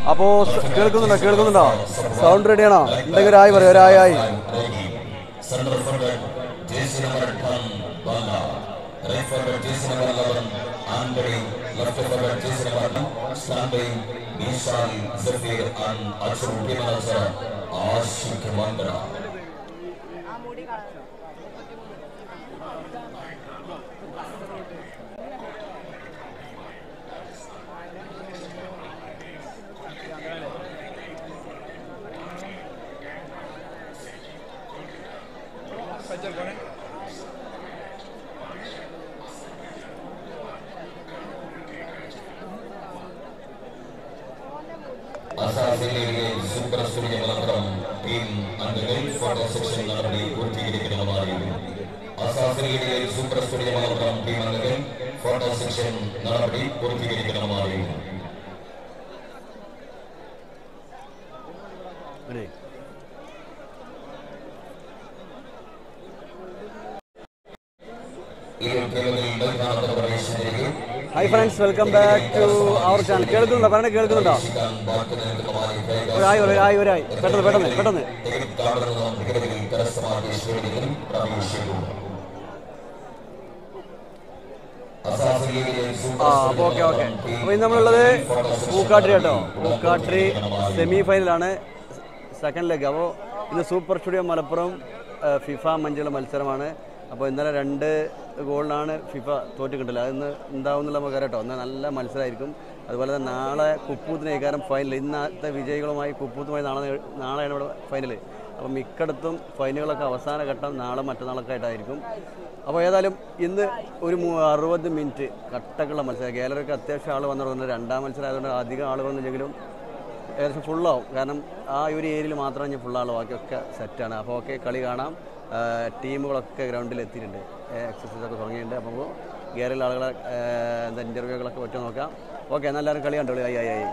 അപ്പോൾ കേൾക്കുന്നുണ്ടോ? സൗണ്ട് റെഡിയാണോ? എന്തെങ്കിലും ഒരായി പറയും. ഒരായി സൂപ്പർ സ്റ്റുഡിയോ മലപ്പുറം ടീം അംഗങ്ങൾ ഫോട്ടോ സെക്ഷൻ നടപടി പൂർത്തീകരിക്കണമെന്നായിരുന്നു. സൂപ്പർ സ്റ്റുഡിയോ മലപ്പുറം ടീം അംഗങ്ങൾ ഫോട്ടോ സെക്ഷൻ നടപടി പൂർത്തീകരിക്കണമെന്നായിരുന്നു. Hi friends, welcome back to our channel. കേൾക്കുന്നുണ്ടോ? ഒരായി പെട്ടെന്ന്. ഓക്കെ. അപ്പോൾ ഇന്ന് നമ്മളുള്ളത് പൂക്കാട്ടിരി കേട്ടോ. പൂക്കാട്ടിരി സെമി ഫൈനലാണ്, സെക്കൻഡ് ലെഗ്. അപ്പോൾ ഇന്ന് സൂപ്പർ സ്റ്റുഡിയോ മലപ്പുറം ഫിഫ മഞ്ചുള്ള മത്സരമാണ്. അപ്പോൾ ഇന്നലെ 2 ഗോളിനാണ് ഫിഫ തോറ്റ് കിട്ടില്ല. അതിന്ന് ഉണ്ടാവുന്നുള്ള നമുക്ക് കേട്ടോ. എന്നാൽ നല്ല മത്സരമായിരിക്കും. അതുപോലെ തന്നെ നാളെ കുപ്പൂത്തിനേക്കാരം ഫൈനൽ. ഇന്നത്തെ വിജയികളുമായി കുപ്പൂത്തുമായി നാളെയാണ് ഇവിടെ ഫൈനൽ. അപ്പം മിക്കടത്തും ഫൈനലുകളൊക്കെ അവസാന ഘട്ടം നാളെ മറ്റന്നാളൊക്കെ ആയിട്ടായിരിക്കും. അപ്പോൾ ഏതായാലും ഇന്ന് ഒരു 60 മിനിറ്റ് കട്ടക്കുള്ള മത്സരം. ഗാലറിയൊക്കെ അത്യാവശ്യം ആൾ വന്നിട്ടുണ്ട്. 2ാം മത്സരം ആയതുകൊണ്ട് അധികം ആളുകളൊന്നുമില്ലെങ്കിലും ഏകദേശം ഫുള്ളാവും. കാരണം ആ ഒരു ഏരിയയിൽ മാത്രമേ ഞാൻ ഫുള്ളാളൂ, ബാക്കിയൊക്കെ സെറ്റാണ്. അപ്പോൾ ഓക്കെ, കളി കാണാം. ടീമുകളൊക്കെ ഗ്രൗണ്ടിൽ എത്തിയിട്ടുണ്ട്, എക്സസൈസൊക്കെ തുടങ്ങിയിട്ടുണ്ട്. അപ്പോൾ ഗാലറിയിൽ ആളുകളെ ഇൻ്റർവ്യൂകളൊക്കെ പറ്റുമോ നോക്കാം. ഓക്കെ, എന്നാൽ എല്ലാവരും കളി കണ്ടോളൂ. ആയി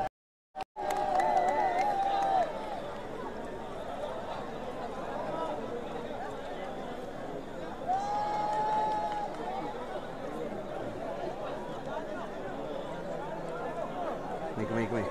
നിൽക്കുമേ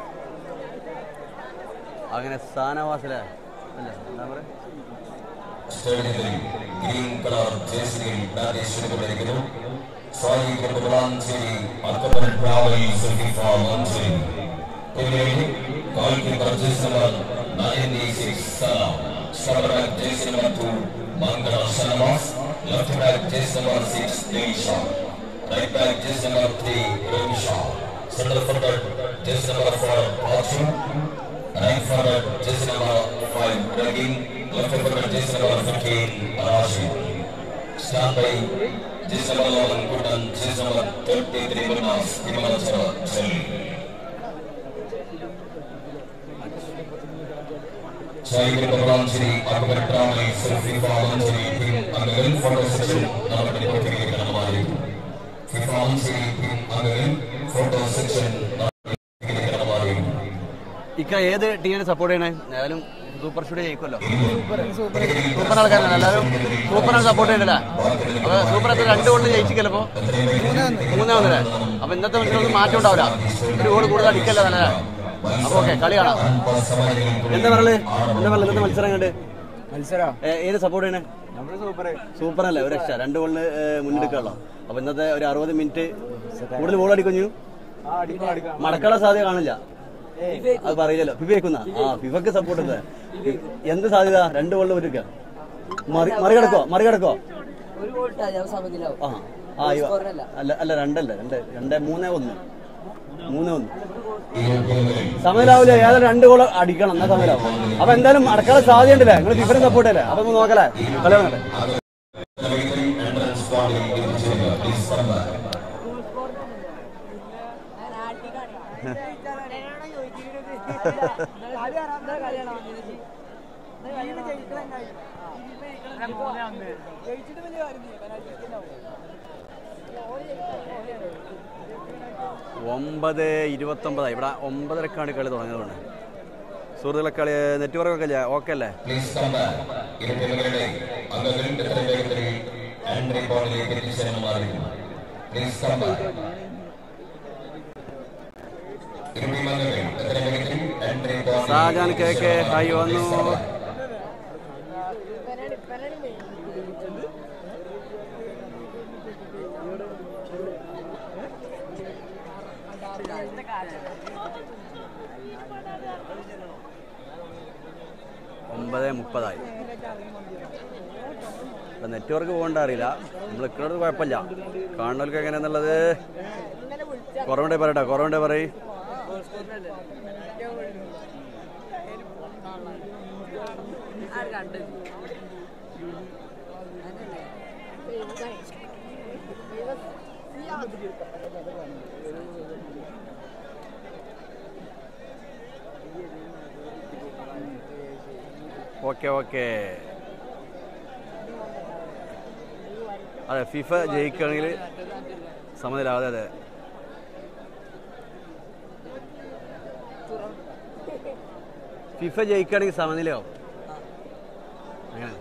അങ്ങനെ സ്ഥാനവാസിലെ അല്ല എന്താ പറയുക, സ്റ്റേഡിയത്തിൽ ഗ്രീൻ കളർ ജേഴ്സിയിൽ പ്രാദേശികമായിരിക്കുന്നു. Sai Kurubancheri Akbar travels FIFA Manjeri goalkeeper jersey number 96 Salam, centre back jersey number 2 Mangala Shanavas, left back jersey number 6 Devisha, right back jersey number 3 Ravisha, centre forward jersey number 4 Pachu, right forward jersey number 5 Rahim, left forward jersey number 15 Rashid, stand by jersey number 11 Kutan, jersey number 33 Munas Himachal Delhi. Sai Kurbhanchiri Akbar Tramai FIFA Manchiri team angal photo section നടപടി പൂർത്തീകരിക്കണമെന്നായിരുന്നു. FIFA Manchiri team angal photo section നടപടിയെടുക്കണമെന്നായിരുന്നു. ഇക്ക ഏത് ടീമിനെ support ചെയ്യണേ? ഏതായാലും super studio ജയിക്കുമല്ലോ. Super ആൾക്കാരാണ് എല്ലാവരും. സൂപ്പറാണ് support ചെയ്യണ്ടല്ലേ? അപ്പോൾ സൂപ്പർ എത്ര 2 ഗോളിന് ജയിച്ചില്ലപ്പോൾ 3-1. അപ്പോൾ ഇന്നത്തെ മത്സരം മാറ്റം ഉണ്ടാവില്ല, 1 ഗോൾ കൂടുതൽ അടിക്കല്ല നല്ല. അപ്പോൾ ഓക്കെ, കളി കാണാം. എന്താ പറയല് ഇന്നത്തെ മത്സരം കണ്ട്? ഏത് സപ്പോർട്ട് ചെയ്യണേ? സൂപ്പറല്ലേ, ഒരു രക്ഷ 2 ഗോളിന് മുന്നെടുക്കാണല്ലോ. അപ്പോൾ ഇന്നത്തെ ഒരു 60 മിനിറ്റ് കൂടുതൽ ഗോൾ അടിക്കുന്നു, മടക്കാനുള്ള സാധ്യത കാണില്ല. അത് പറയില്ലല്ലോ. ഫിഫ വെക്കുന്ന ഫിഫക്ക് സപ്പോർട്ട് ഉണ്ട്. എന്ത് സാധ്യത? 2 ഗോളിന് പറ്റുക. മറികടക്കോ? അല്ല 2-3-1 സമയലാവില്ല. ഏതായാലും 2 ഗോൾ അടിക്കണം, എന്നാ സമയലാവും. അപ്പൊ എന്തായാലും അടക്കാനുള്ള സാധ്യത ഉണ്ടല്ലേ? നിങ്ങൾ ഫിഫനെ സപ്പോർട്ട് ചെയ്യല്ലേ? അപ്പൊ നോക്കല്ലേ, കളി നോക്കട്ടെ. ഒമ്പത് 29 ഇവിടെ 9:30 കളി തുടങ്ങിയതുകൊണ്ട് സുഹൃത്തുക്കളെ കളി നെറ്റ്വർക്കൊക്കെ അല്ലേ? ഓക്കെ അല്ലേ? ഷാജാൻ KK ഹായ് വന്നു. ഒമ്പത് 30 നെറ്റ്വർക്ക് പോകേണ്ട അറിയില്ല. നമ്മൾ ഇക്കോട് കുഴപ്പമില്ല. കാണുന്നവർക്ക് എങ്ങനെയാന്നുള്ളത് കുറവുണ്ടേ പറയട്ടെ. കുറവുണ്ടേ പറയും. ഓക്കെ. അതെ, ഫിഫ ജയിക്കുകയാണെങ്കിൽ സമനില. അതെ. ഫിഫ ജയിക്കുകയാണെങ്കിൽ സമനിലയാവും. അങ്ങനെ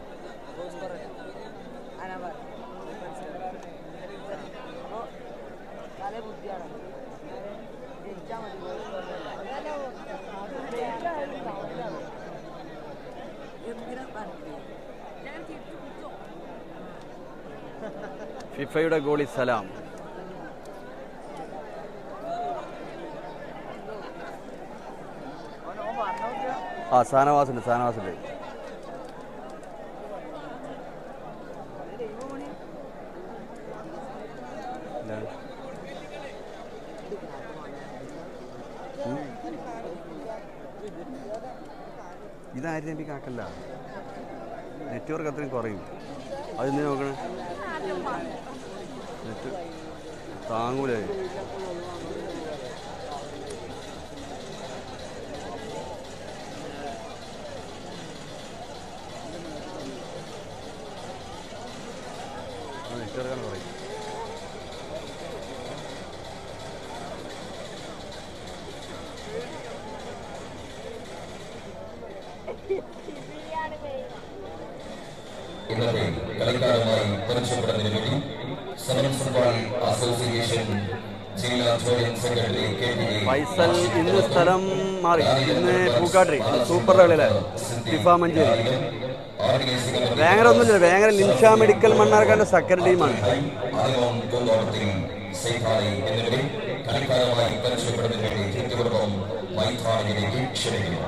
ഫിഫയുടെ ഗോളി സലാം. ഷാനവാസുണ്ട്. ഇതാരും എനിക്ക് ആക്കല്ല. നെറ്റ്വർക്ക് അത്രയും കുറയും. അതെന്തിനാ നോക്കണേ? നെറ്റ് താങ്ങൂലേ? നെറ്റ്വർക്കാണ് പറയും. ഇന്നത്തെ കളിക്കാരുമായി പരിചയപ്പെടുന്നതിന് വേണ്ടി സെവൻ ഫുട്ബോൾ അസോസിയേഷൻ ജില്ലാ ജോയിന്റ് സെക്രട്ടറി ഫൈസൽ ഇന്ന് സ്ഥലം മാറി. ഇന്ന് പൂക്കാട്രി സൂപ്പർ ലെവലിലെ ഫിഫ മഞ്ചേരി. വേങ്ങര ഒന്നുമില്ല. വേങ്ങര ലിൻഷ മെഡിക്കൽ മണ്ണാർക്കാന്റെ സെക്കൻഡ് ടീമാണ്. കളിക്കാരുമായി പരിചയപ്പെടുന്നതിന് വേണ്ടി തിരുവനന്തപുരം മൈതാനിയിലേക്ക് ക്ഷണിക്കുന്നു.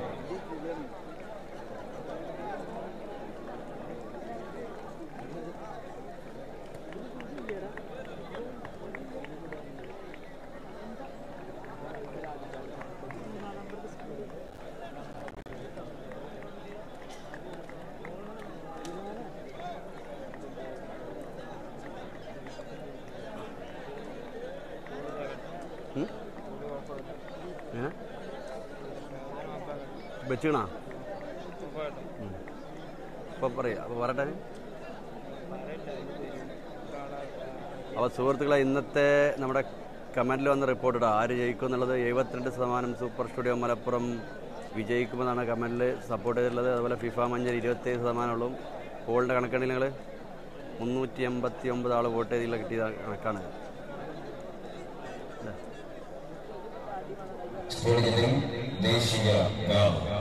വെച്ചിക്കണ ഇപ്പം പറയാം. അപ്പോൾ പറയട്ടെ. അപ്പോൾ സുഹൃത്തുക്കളെ, ഇന്നത്തെ നമ്മുടെ കമൻറ്റിൽ വന്ന റിപ്പോർട്ട് ഇടാം. ആര് ജയിക്കും എന്നുള്ളത്. 72% സൂപ്പർ സ്റ്റുഡിയോ മലപ്പുറം വിജയിക്കുമെന്നാണ് കമൻറ്റിൽ സപ്പോർട്ട് ചെയ്തിട്ടുള്ളത്. അതുപോലെ ഫിഫ മഞ്ചേരി 27%. പോളിൻ്റെ കണക്കാണെങ്കിൽ ഞങ്ങൾ 389 ആൾ വോട്ട് ചെയ്തില്ല കിട്ടിയ കണക്കാണ്. ദേശീയ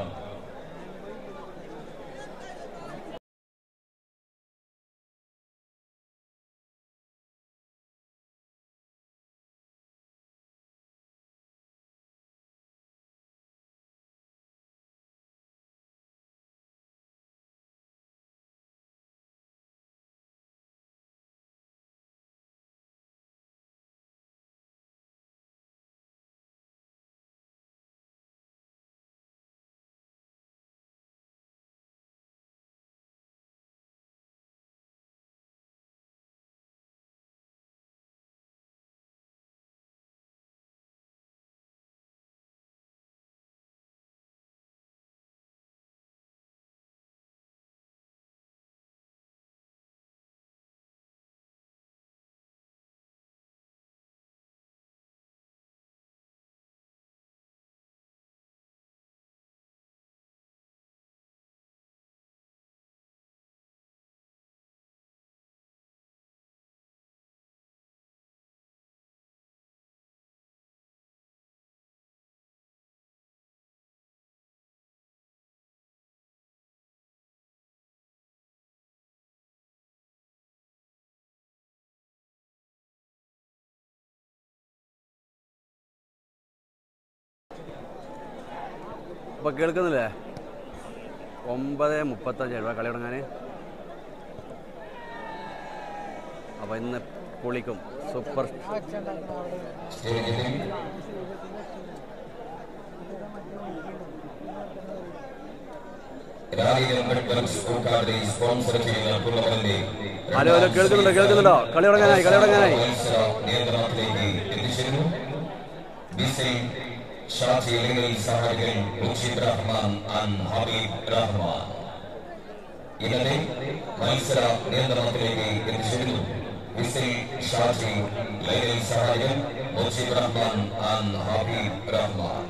ഇപ്പം കേൾക്കുന്നില്ലേ? 9:35 കളി തുടങ്ങാൻ. അപ്പോൾ ഇന്ന് പൊളിക്കും. സൂപ്പർ ഹലോ ഹലോ കേൾക്കുന്നുണ്ടോ? കളി തുടങ്ങാനായി. ഇന്നലെ മത്സര നിയന്ത്രണത്തിലേക്ക് എത്തിച്ചിരുന്നു. വിസിൽ ഷാജി, ലൈനിൽ സഹായകൻ മുജീബ് റഹ്മാൻ ആൻഡ് ഹബീബ് റഹ്മാൻ.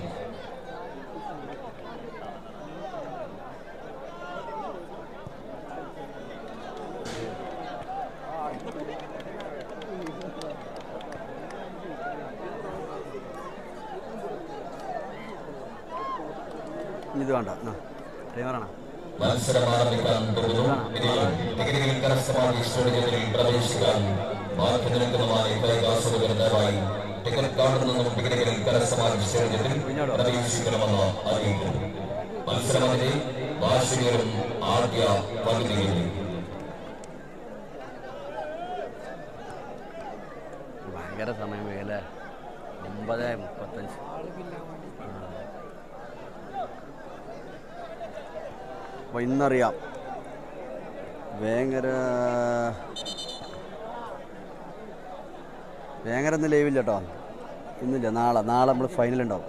ഇത് വേണ്ട ടൈമറാണ്. മത്സരം ആരംഭിക്കാൻ പോകുന്നു. ടിക്കറ്റുകളിൽ കരസ്ഥമാക്കി സ്റ്റേഡിയത്തിൽ പ്രവേശിക്കാൻ ബാക്കി നിൽക്കുന്നതുമായി ദയവായി ടിക്കറ്റ് കൗണ്ടറിൽ നിന്നും ടിക്കറ്റുകളിൽ കരസ്ഥമാക്കി സ്റ്റേഡിയത്തിൽ പ്രവേശിക്കണമെന്ന് അറിയിക്കുന്നു. മത്സരത്തിന്റെ വാർഷികവും ആദ്യ പകുതിയിൽ ഭയങ്കര സമയം വേലേ. 9:35. അപ്പോൾ ഇന്നറിയാം. വേങ്ങര ഇന്ന് ലൈവില്ല കേട്ടോ. ഇന്നില്ല, നാളെ നമ്മൾ ഫൈനലുണ്ടാവും.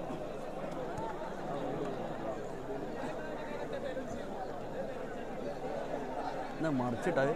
എന്നാ മറിച്ചിട്ടത്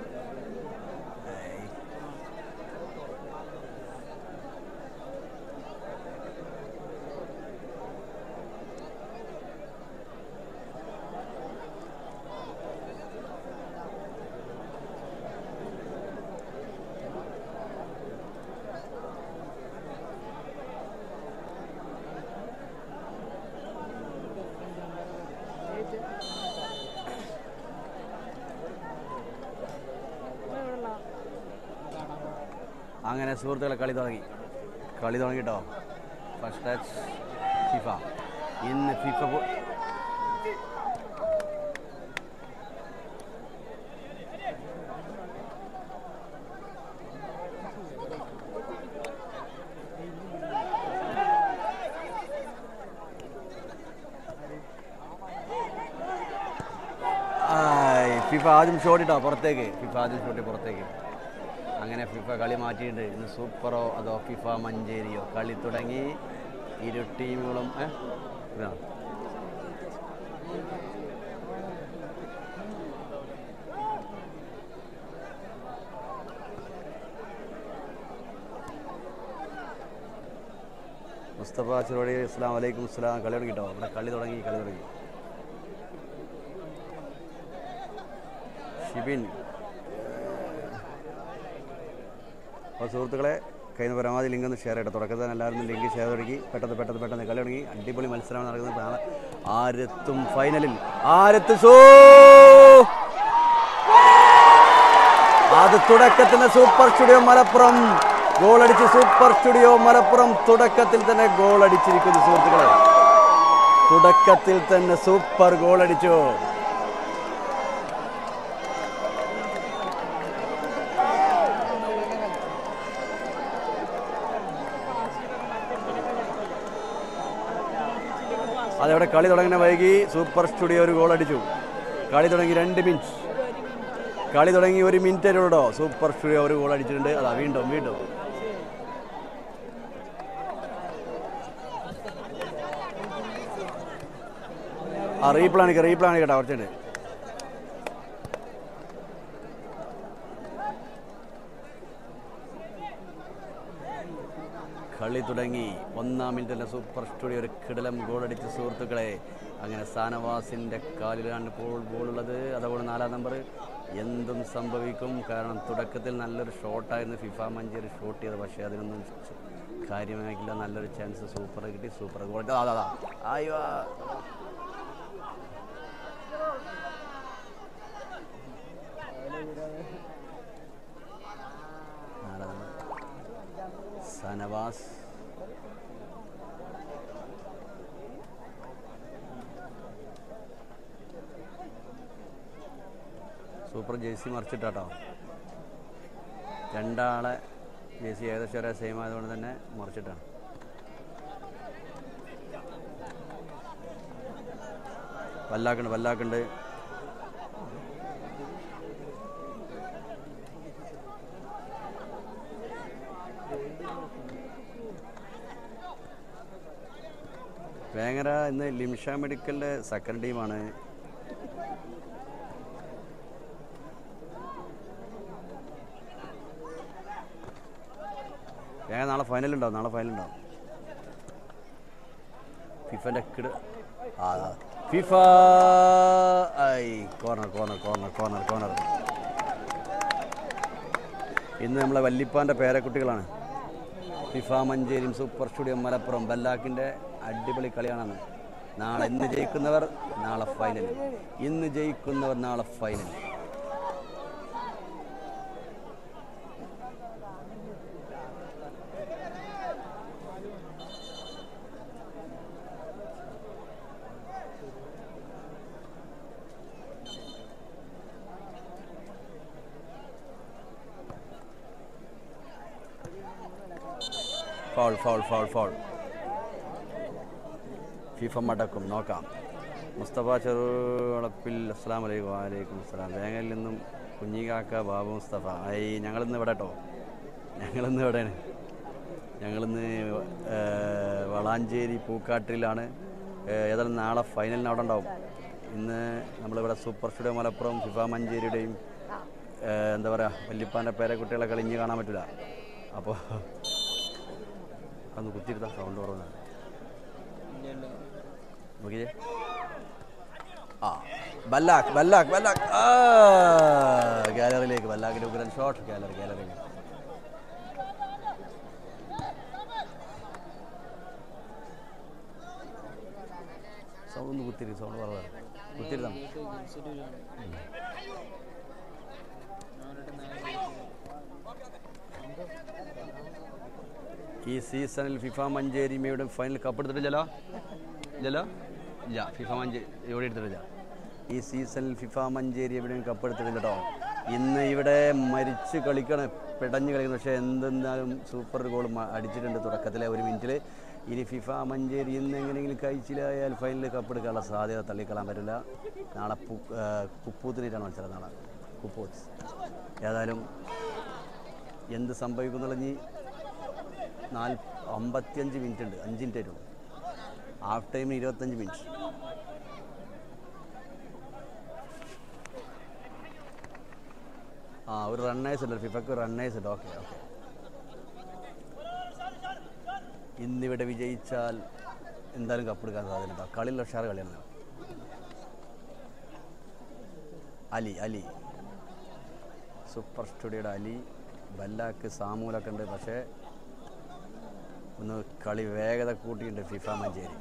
അങ്ങനെ സുഹൃത്തുക്കളെ കളി തുടങ്ങി കേട്ടോ. First touch FIFA. ഇന്ന് ഫിഫ ആദ്യം ഷോട്ട് ഇട്ടോ പുറത്തേക്ക്. അങ്ങനെ ഫിഫ കളി മാറ്റിയിട്ട് ഇന്ന് സൂപ്പറോ അതോ ഫിഫ മഞ്ചേരിയോ കളി തുടങ്ങി. ഇരു ടീമുകളും മുസ്തഫ ചിറോടി അസ്സലാമു അലൈക്കും. കളി തുടങ്ങിട്ടോ. ഇവിടെ കളി തുടങ്ങി. ഷിബിൻ. അപ്പോൾ സുഹൃത്തുക്കളെ കഴിഞ്ഞ പരമാവധി ലിങ്ക് ഒന്ന് ഷെയർ ചെയ്യട്ടെ. തുടക്കത്തിൽ തന്നെ എല്ലാവരും ലിങ്ക് ഷെയർ തുടങ്ങി. പെട്ടെന്ന് കളി തുടങ്ങി. അടിപൊളി മത്സരമാണ് നടക്കുന്നത്. നാളെ ആരെത്തും ഫൈനലിൽ? അത് തുടക്കത്തിൽ സൂപ്പർ സ്റ്റുഡിയോ മലപ്പുറം ഗോളടിച്ച്. സൂപ്പർ സ്റ്റുഡിയോ മലപ്പുറം തുടക്കത്തിൽ തന്നെ ഗോളടിച്ചിരിക്കുന്നു സുഹൃത്തുക്കളെ. തുടക്കത്തിൽ തന്നെ സൂപ്പർ ഗോളടിച്ചു. അതവിടെ കളി തുടങ്ങുന്ന വൈകി സൂപ്പർ സ്റ്റുഡിയോ ഒരു ഗോൾ അടിച്ചു. കളി തുടങ്ങി 2 മിനിറ്റ്. കളി തുടങ്ങി 1 മിനിറ്റ് ഉള്ളൂ. സൂപ്പർ സ്റ്റുഡിയോ ഒരു ഗോൾ അടിച്ചിട്ടുണ്ട്. അതാ വീണ്ടും റീപ്ലാണ് കേട്ടോ. കുറച്ചുണ്ട്. കളി തുടങ്ങി 1-ാം മിനിറ്റ് തന്നെ സൂപ്പർ സ്റ്റുഡിയോ ഒരു കിടലം ഗോളടിച്ച സുഹൃത്തുക്കളെ. അങ്ങനെ സാനവാസിൻ്റെ കാലിലാണ് ബോളുള്ളത്. അതുപോലെ 4-ാം നമ്പർ. എന്തും സംഭവിക്കും. കാരണം തുടക്കത്തിൽ നല്ലൊരു ഷോട്ടായിരുന്നു ഫിഫ മഞ്ചേരി ഷോട്ട് ചെയ്തത്. പക്ഷേ അതിനൊന്നും കാര്യമായിട്ടില്ല. നല്ലൊരു ചാൻസ് സൂപ്പർ കിട്ടി. Super goal. അയ്യോ സാനവാസ് സൂപ്പർ ജേഴ്സി മറിച്ചിട്ടാട്ടോ. രണ്ടാളെ ജേഴ്സി ഏകദേശം ഒരേ സെയിം ആയതുകൊണ്ട് തന്നെ മറിച്ചിട്ടാണ്. വല്ലാക്കുണ്ട്. വേങ്ങര ഇന്ന് ലിംഷ മെഡിക്കലിൻ്റെ സെക്കൻഡ് ടീമാണ്. വേഗം നാളെ ഫൈനലുണ്ടാവും. ഫിഫൻ്റെ ഫിഫ കോർണർ. ഇന്ന് നമ്മളെ വല്ലിപ്പാൻ്റെ പേരക്കുട്ടികളാണ്. ഫിഫ മഞ്ചേരിയും സൂപ്പർ സ്റ്റുഡിയോ മലപ്പുറം ബല്ലാക്കിൻ്റെ അടിപൊളി കളിയാണെന്ന്. ഇന്ന് ജയിക്കുന്നവർ നാളെ ഫൈനൽ. ഫൗൾ. ഫിഫ മടക്കും, നോക്കാം. മുസ്തഫ ചെറുളപ്പിൽ അസ്സലാമു അലൈക്കും. വലൈക്കും അസ്സലാം. വേങ്ങലിൽ നിന്നും കുഞ്ഞിക്കാക്ക ബാബു മുസ്തഫ. ഞങ്ങളിന്ന് ഇവിടെ കേട്ടോ. ഞങ്ങളിന്ന് വളാഞ്ചേരി പൂക്കാട്ടിലാണ്. ഏതായാലും നാളെ ഫൈനലിന് അവിടെ ഉണ്ടാവും. ഇന്ന് നമ്മളിവിടെ സൂപ്പർ സ്റ്റുഡിയോ മലപ്പുറം ഫിഫ മഞ്ചേരിയുടെയും എന്താ പറയുക വല്ലിപ്പാൻ്റെ പേരക്കുട്ടികളെ കളിഞ്ഞ് കാണാൻ പറ്റില്ല. അപ്പോൾ അന്ന് കുത്തിയിരുത്താം, സൗണ്ട് കുറവാണ്. നോക്കിയേ, ബല്ലാക്ക് ഗാലറിയിലേക്ക്. ബല്ലാക്കിൻ്റെ ഉഗ്രൻ ഷോട്ട്. ഗാലറിയിലേക്ക് സൗണ്ട് സൗണ്ട് കുറവാണ്. കുത്തിരുത്താം. ഈ സീസണിൽ ഫിഫ മഞ്ചേരിമയുടെ ഫൈനൽ കപ്പെടുത്തിട്ടില്ലല്ലോ. ഫിഫ മഞ്ചേരി എവിടെ എടുത്തിട്ടില്ല. ഈ സീസണിൽ ഫിഫ മഞ്ചേരി എവിടെയും കപ്പെടുത്തിട്ടില്ല കേട്ടോ. ഇന്ന് ഇവിടെ മരിച്ച് കളിക്കണം, പിടഞ്ഞ് കളിക്കണം. പക്ഷേ എന്തെന്നാലും സൂപ്പർ ഗോൾ അടിച്ചിട്ടുണ്ട് തുടക്കത്തിലെ 1 മിനിറ്റിൽ. ഇനി ഫിഫ മഞ്ചേരി ഇന്ന് എങ്ങനെയെങ്കിലും കഴിച്ചിലായാൽ ഫൈനലിൽ കപ്പെടുക്കാനുള്ള സാധ്യത തള്ളിക്കളാൻ പറ്റില്ല. നാളെ കുപ്പൂത്തിനായിട്ടാണ് മത്സരം. നാളെ കുപ്പൂത്ത്. ഏതായാലും എന്ത് സംഭവിക്കുന്നുള്ള ഇനി 55 മിനിറ്റ് ഉണ്ട്. 5 മിനിറ്റ് ആയിട്ടുള്ളൂ. ഹാഫ് ടൈമിന് 25 മിനിറ്റ്. ഒരു റണ്ണേഴ്സ് ഉണ്ട് ഫിഫക്ക്. റണ്ണേഴ്സ് ഉണ്ട്. ഓക്കെ. ഇന്നിവിടെ വിജയിച്ചാൽ എന്തായാലും കപ്പെടുക്കാൻ സാധ്യതയുണ്ടോ. കളിയിൽ ഉഷാറ് കളിയാണ്. അലി സൂപ്പർ സ്റ്റുഡിയോയുടെ അലി, ബല്ലാക്ക്, സാമൂലൊക്കെ ഉണ്ട്. പക്ഷേ ഒന്ന് കളി വേഗത കൂട്ടിയിട്ടുണ്ട് ഫിഫ മഞ്ചേരി.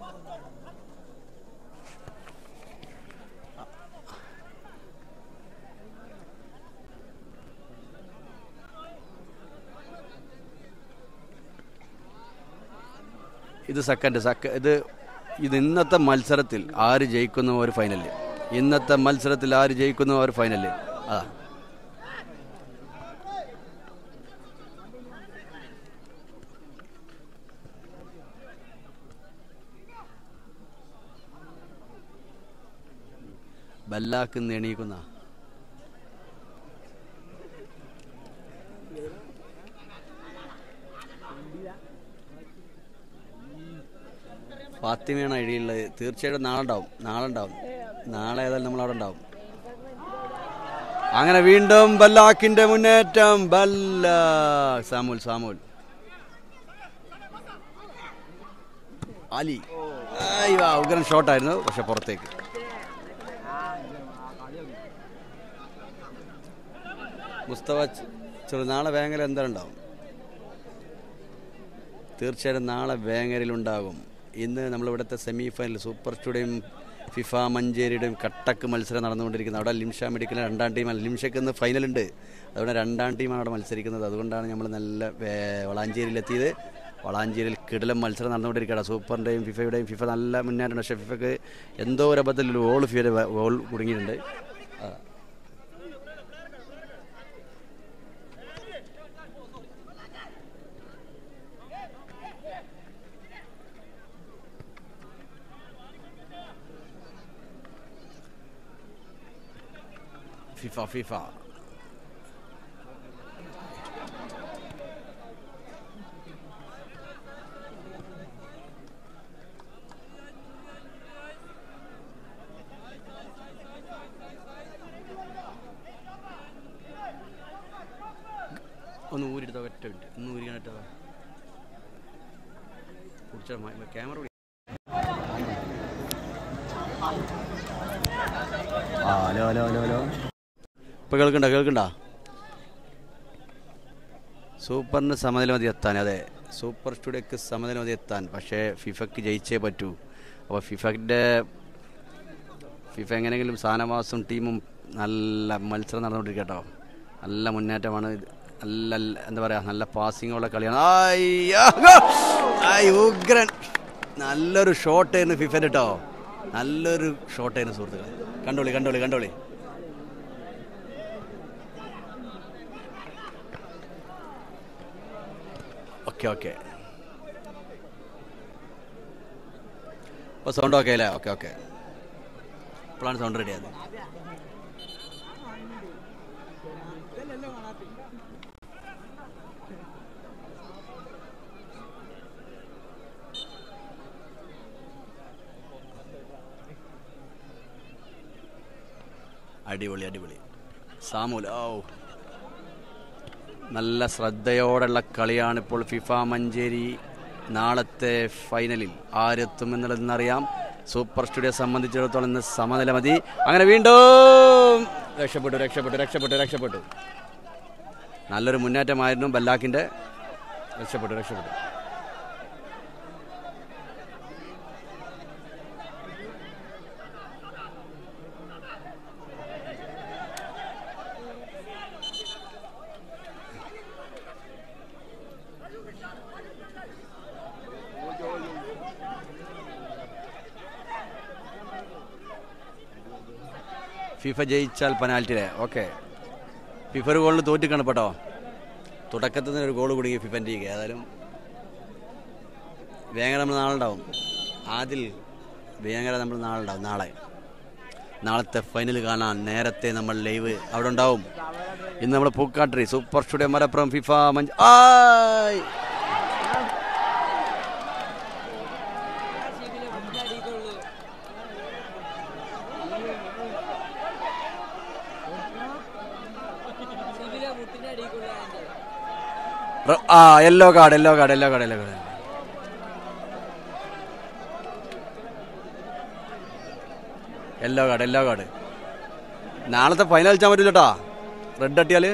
ഇത് ഇത് ഇന്നത്തെ മത്സരത്തിൽ ആര് ജയിക്കുന്ന ഒരു ഫൈനല്. അതാ ബല്ലാക്ക് എണീക്കുന്ന ഫാത്തിമയാണ് ഐഡിയുള്ളത്. തീർച്ചയായിട്ടും നാളെ ഉണ്ടാവും. നാളെ ഏതായാലും നമ്മളവിടെ ഉണ്ടാവും. അങ്ങനെ വീണ്ടും ബല്ലാക്കിന്റെ മുന്നേറ്റം. സാമൂൽ അലി ഉഗ്രൻ ഷോട്ടായിരുന്നു, പക്ഷെ പുറത്തേക്ക്. മുസ്തഫ നാളെ വേങ്ങര എന്തായാലും ഉണ്ടാവും. തീർച്ചയായിട്ടും നാളെ വേങ്ങരയിലുണ്ടാകും. ഇന്ന് നമ്മളിവിടുത്തെ സെമി ഫൈനൽ സൂപ്പർ സ്റ്റുഡിയോയും ഫിഫ മഞ്ചേരിയുടെയും കട്ടക്ക് മത്സരം നടന്നുകൊണ്ടിരിക്കുന്നത്. അവിടെ ലിംഷ മെഡിക്കലിന് 2ാം ടീമാണ്. ലിംഷയ്ക്ക് ഇന്ന് ഫൈനലുണ്ട്. അതുകൊണ്ട് 2ാം ടീമാണ് അവിടെ മത്സരിക്കുന്നത്. അതുകൊണ്ടാണ് നമ്മൾ നല്ല വളാഞ്ചേരിയിലെത്തിയത്. വളാഞ്ചേരിയിൽ കിടിലം മത്സരം നടന്നുകൊണ്ടിരിക്കുകയാണ്. സൂപ്പറിൻ്റെയും ഫിഫയുടെയും. ഫിഫ നല്ല മുന്നേറ്റം. പക്ഷേ ഫിഫക്ക് എന്തോ ഒരു അബദ്ധത്തിൽ ഗോൾ കുടുങ്ങിയിട്ടുണ്ട്. ഫിഫ ഒന്ന് ഊരിടുത്ത ഒറ്റ മിനിറ്റ് ഒന്ന് ഊരിക്കാനിട്ടതാ ക്യാമറ. ഹലോ ഇപ്പൊ കേൾക്കണ്ട സൂപ്പറിന് സമനില മതി എത്താൻ. അതെ, സൂപ്പർ സ്റ്റുഡിയോക്ക് സമനില മതി എത്താൻ. പക്ഷേ ഫിഫക്ക് ജയിച്ചേ പറ്റൂ. അപ്പോൾ ഫിഫ എങ്ങനെയെങ്കിലും സാനവാസും ടീമും നല്ല മത്സരം നടന്നുകൊണ്ടിരിക്കുക കേട്ടോ. നല്ല മുന്നേറ്റമാണ്. നല്ല എന്താ പറയുക, നല്ല പാസിങ്ങുള്ള കളിയാണ്. ഉഗ്രൻ നല്ലൊരു ഷോട്ടായിരുന്നു ഫിഫൻ്റെ കേട്ടോ. നല്ലൊരു ഷോട്ടായിരുന്നു സുഹൃത്തുക്കളെ. കണ്ടോളി. ഓക്കെ അപ്പോൾ സൗണ്ട് ഓക്കെ അല്ലേ? ഓക്കെ ഇപ്പോഴാണ് സൗണ്ട് റെഡി ആയത്. അടിപൊളി സാമൂൽ. നല്ല ശ്രദ്ധയോടുള്ള കളിയാണിപ്പോൾ ഫിഫ മഞ്ചേരി. നാളത്തെ ഫൈനലിൽ ആരെത്തുമെന്നുള്ളതെന്നറിയാം. സൂപ്പർ സ്റ്റുഡിയോ സംബന്ധിച്ചിടത്തോളം ഇന്ന് സമനില മതി. അങ്ങനെ വീണ്ടും രക്ഷപ്പെട്ടു. നല്ലൊരു മുന്നേറ്റമായിരുന്നു ബല്ലാക്കിൻ്റെ. രക്ഷപ്പെട്ടു. ഫിഫ ജയിച്ചാൽ പെനാൽറ്റിയിലെ ഓക്കെ. ഫിഫ ഒരു ഗോളിന് തോറ്റിക്കാണ് കേട്ടോ. തുടക്കത്തിൽ നിന്ന് ഒരു ഗോൾ കുടുങ്ങി ഫിഫൻ്റെ. ഏതായാലും വേങ്ങര നമ്മൾ നാളെ ഉണ്ടാവും. ആദിൽ വേങ്ങര നമ്മൾ നാളെ ഉണ്ടാവും. നാളത്തെ ഫൈനൽ കാണാൻ നേരത്തെ നമ്മൾ ലൈവ് അവിടെ ഉണ്ടാവും. ഇന്ന് നമ്മൾ Pookattiri super studio Malappuram FIFA yellow card. നാളത്തെ ഫൈനൽ കളിച്ചാൻ പറ്റില്ല കേട്ടോ. റെഡ് അട്ടിയാല്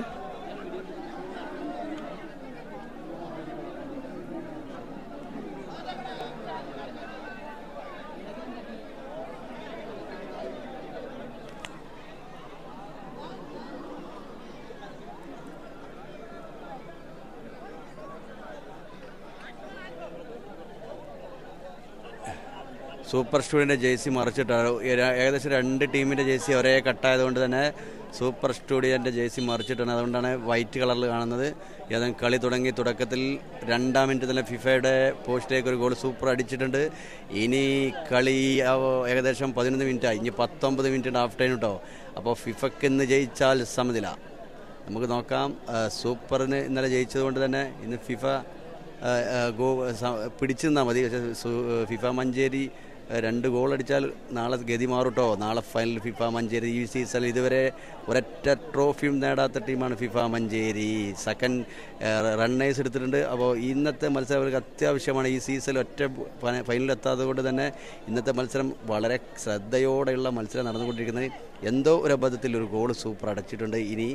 സൂപ്പർ സ്റ്റുഡിയോൻ്റെ ജേഴ്സി മറിച്ചിട്ടാണ്. ഏകദേശം 2 ടീമിൻ്റെ ജേഴ്സി ഒരേ കട്ടായതുകൊണ്ട് തന്നെ സൂപ്പർ സ്റ്റുഡിയോൻ്റെ ജേഴ്സി മറിച്ചിട്ടാണ്. അതുകൊണ്ടാണ് വൈറ്റ് കളറിൽ കാണുന്നത്. ഏതായാലും കളി തുടങ്ങി. തുടക്കത്തിൽ 2-ാം മിനിറ്റ് തന്നെ ഫിഫയുടെ പോസ്റ്റിലേക്ക് ഒരു ഗോൾ സൂപ്പർ അടിച്ചിട്ടുണ്ട്. ഇനി കളി ഏകദേശം 11 മിനിറ്റായി. ഇനി 19 മിനിറ്റ് ഹാഫ് ടൈം കേട്ടോ. അപ്പോൾ ഫിഫക്ക് ഇന്ന് ജയിച്ചാൽ സമനില. നമുക്ക് നോക്കാം. സൂപ്പറിന് ഇന്നലെ ജയിച്ചതുകൊണ്ട് തന്നെ ഇന്ന് ഫിഫ പിടിച്ചു നിന്നാൽ മതി. പക്ഷേ ഫിഫ മഞ്ചേരി 2 ഗോൾ അടിച്ചാൽ നാളെ ഗതി മാറും കേട്ടോ. നാളെ ഫൈനൽ ഫിഫ മഞ്ചേരി. ഈ സീസണിൽ ഇതുവരെ ഒരൊറ്റ ട്രോഫിയും നേടാത്ത ടീമാണ് ഫിഫ മഞ്ചേരി. സെക്കൻഡ് റണ്ണേഴ്സ് എടുത്തിട്ടുണ്ട്. അപ്പോൾ ഇന്നത്തെ മത്സരം അവർക്ക് അത്യാവശ്യമാണ്. ഈ സീസണിൽ ഒറ്റ ഫൈനലിലെത്താത്തത് കൊണ്ട് തന്നെ ഇന്നത്തെ മത്സരം വളരെ ശ്രദ്ധയോടെയുള്ള മത്സരം നടന്നുകൊണ്ടിരിക്കുന്നത്. എന്തോ ഒരു അബദ്ധത്തിൽ ഒരു ഗോൾ സൂപ്പർ അടച്ചിട്ടുണ്ട്. ഇനി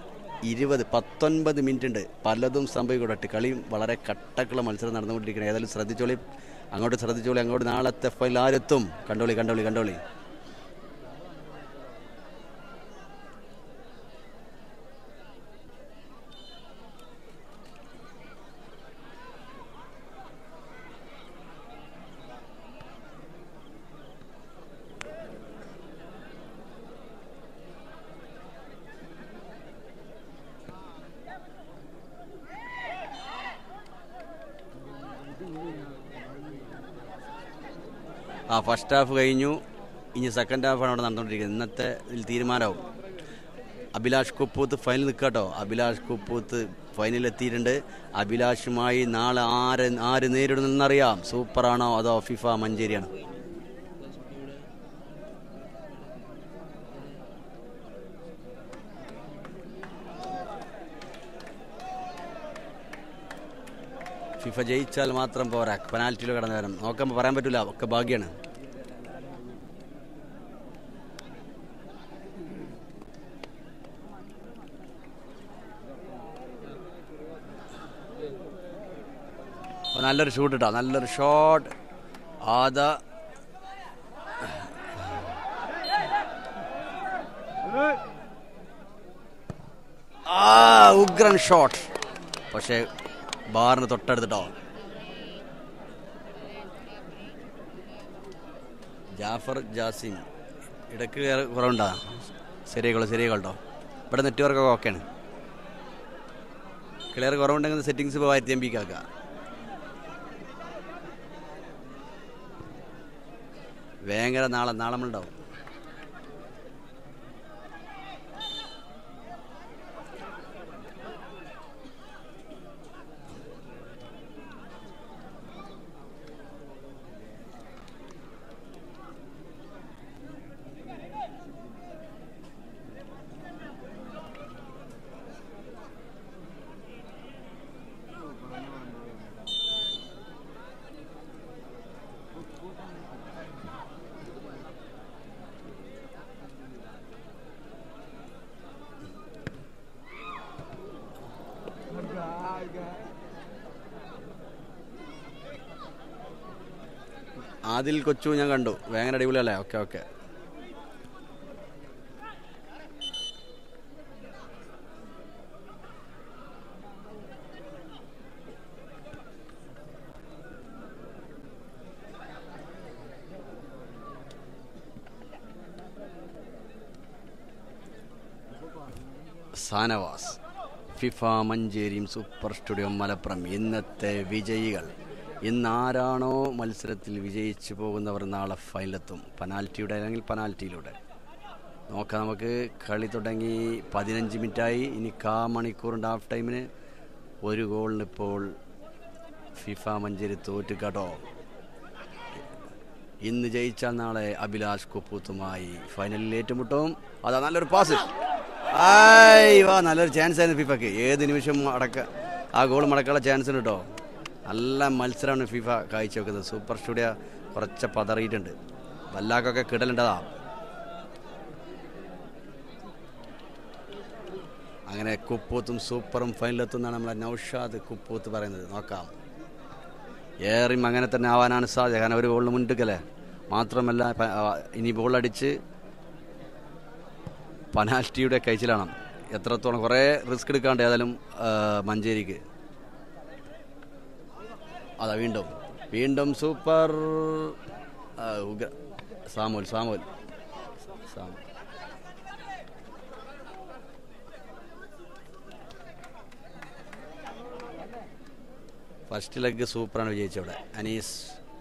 19 മിനിറ്റ് ഉണ്ട്. പലതും സംഭവിക്കട്ടെ. കളിയും വളരെ കട്ടക്കുള്ള മത്സരം നടന്നുകൊണ്ടിരിക്കുന്നത്. ഏതായാലും ശ്രദ്ധിച്ചോളി. അങ്ങോട്ട് നാളത്തെ ഫൈനൽ ആരെത്തും കണ്ടോളി. ഫസ്റ്റ് ഹാഫ് കഴിഞ്ഞു. ഇനി സെക്കൻഡ് ഹാഫാണ് അവിടെ നടന്നുകൊണ്ടിരിക്കുന്നത്. ഇന്നത്തെ ഇതിൽ തീരുമാനമാവും. അഭിലാഷ് കുപ്പൂത്ത് ഫൈനൽ നിൽക്കാട്ടോ. അഭിലാഷ് കുപ്പൂത്ത് ഫൈനലിൽ എത്തിയിട്ടുണ്ട്. അഭിലാഷുമായി നാളെ ആര് നേരിടുന്നറിയാം. സൂപ്പറാണോ അതോ ഫിഫ മഞ്ചേരിയാണോ? ഫിഫ ജയിച്ചാൽ മാത്രം പോരാ, പെനാൽറ്റിയിൽ കടന്നു വരണം. നോക്കുമ്പോൾ പറയാൻ പറ്റില്ല, ഒക്കെ ഭാഗ്യമാണ്. നല്ലൊരു ഷൂട്ട് ഇട്ടാ, നല്ലൊരു ഷോട്ട്. ഉഗ്രൻ ഷോട്ട്, പക്ഷേ ബാറിന് തൊട്ടടുത്തിട്ടോ. ജാഫർ ജാസിം ഇടയ്ക്ക് കുറവുണ്ടാ? ശരിയായിക്കോട്ടോ. ഇവിടെ നെറ്റ്വർക്കൊക്കെ ഓക്കെയാണ്. ക്ലിയർ കുറവുണ്ടെങ്കിൽ സെറ്റിങ്സ് ഇപ്പോൾ 1000 MB ആക്കാം. ഭയങ്കര നാളെ നമ്മളുണ്ടാവും. ആദിൽ കൊച്ചു ഞാൻ കണ്ടു, ഭയങ്കര അടിപൊളിയല്ലേ? ഓക്കെ. സാനവാസ്, ഫിഫ മഞ്ചേരിയും സൂപ്പർ സ്റ്റുഡിയോ മലപ്പുറം ഇന്നത്തെ വിജയികൾ. ഇന്ന് ആരാണോ മത്സരത്തിൽ വിജയിച്ചു പോകുന്നവർ നാളെ ഫൈനലെത്തും. പെനാൽറ്റിയുടെ അല്ലെങ്കിൽ പെനാൽറ്റിയിലൂടെ നോക്കാം. നമുക്ക് കളി തുടങ്ങി 15 മിനിറ്റായി. ഇനി മണിക്കൂറിൻ്റെ ഹാഫ് ടൈമിന് 1 ഗോളിന് ഇപ്പോൾ ഫിഫ മഞ്ചേരി തോറ്റു കേട്ടോ. ഇന്ന് ജയിച്ചാൽ നാളെ അഭിലാഷ് കുപ്പൂത്തുമായി ഫൈനലിൽ ഏറ്റുമുട്ടും. അതാ നല്ലൊരു പാസ്, നല്ലൊരു ചാൻസ് ആയിരുന്നു ഫിഫക്ക്. ഏത് നിമിഷം ആ ഗോൾ മടക്കാനുള്ള ചാൻസ് ഉണ്ട് കേട്ടോ. നല്ല മത്സരമാണ് ഫിഫ കാഴ്ചവെക്കുന്നത്. സൂപ്പർ സ്റ്റുഡിയോ കുറച്ച് പതറിയിട്ടുണ്ട്. വല്ലാക്കൊക്കെ കിടലുണ്ടതാ. അങ്ങനെ കുപ്പൂത്തും സൂപ്പറും ഫൈനലെത്തുന്നാണ് നമ്മളെ നൗഷാദ് കുപ്പൂത്ത് പറയുന്നത്. നോക്കാം, ഏറെയും അങ്ങനെ തന്നെ ആവാനാണ് സാധ്യത. കാരണം ഒരു ഗോളിന് മുൻപിക്കല്ലേ. മാത്രമല്ല ഇനി ബോളടിച്ച് പെനാൽറ്റിയുടെ കഴിച്ചിലാണ്. എത്രത്തോളം കുറേ റിസ്ക് എടുക്കാണ്ട് ഏതായാലും മഞ്ചേരിക്ക്. അതാ വീണ്ടും സൂപ്പർ സാമുൽ ഫസ്റ്റ് ലെഗ് സൂപ്പറാണ് വിജയിച്ചവിടെ. Anees